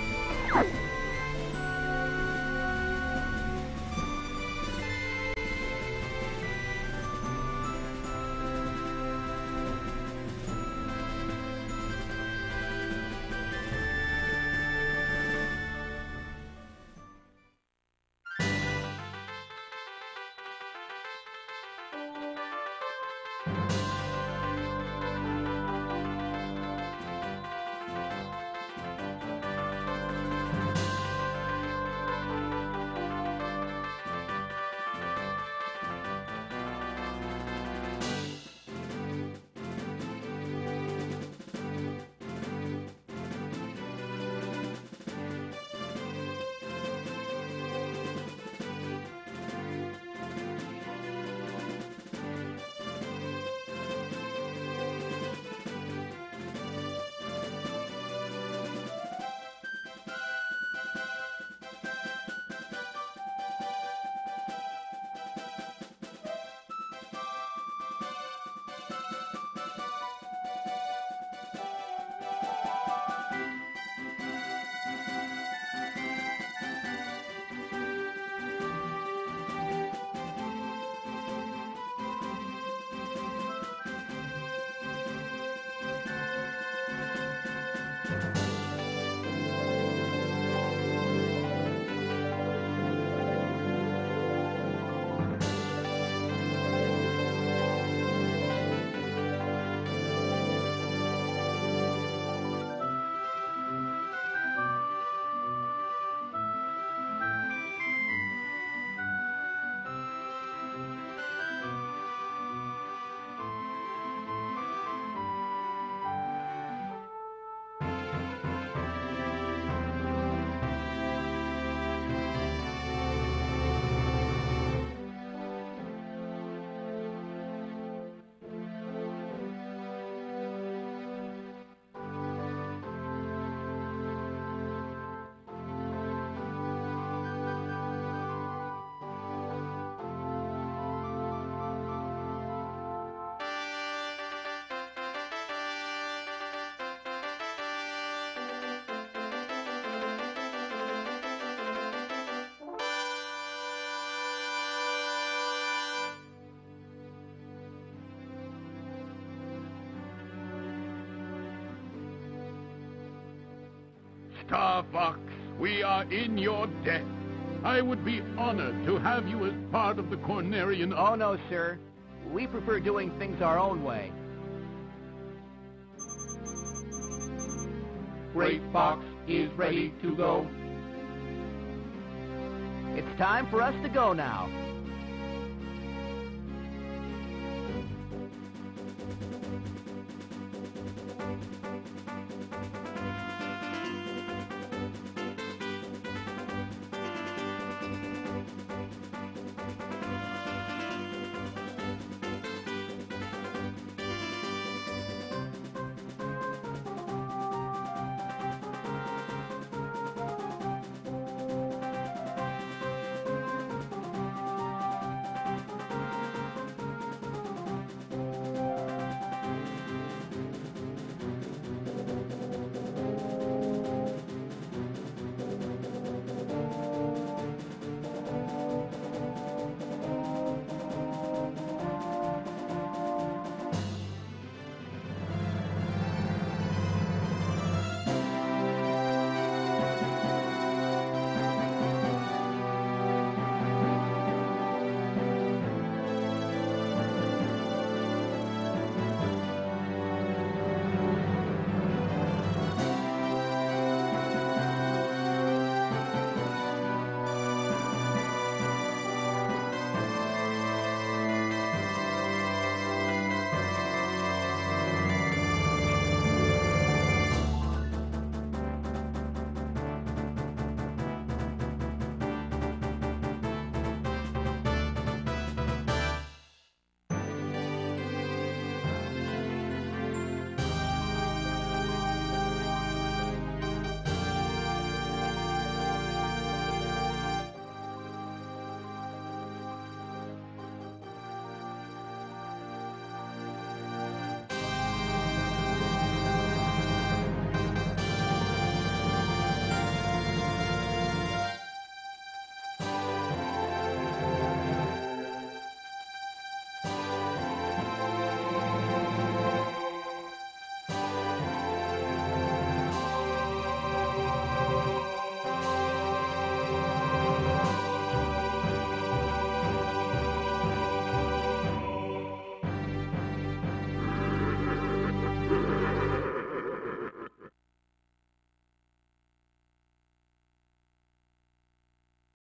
Star Fox, we are in your debt. I would be honored to have you as part of the Cornerian... Oh, no, sir. We prefer doing things our own way. Great Fox is ready to go. It's time for us to go now.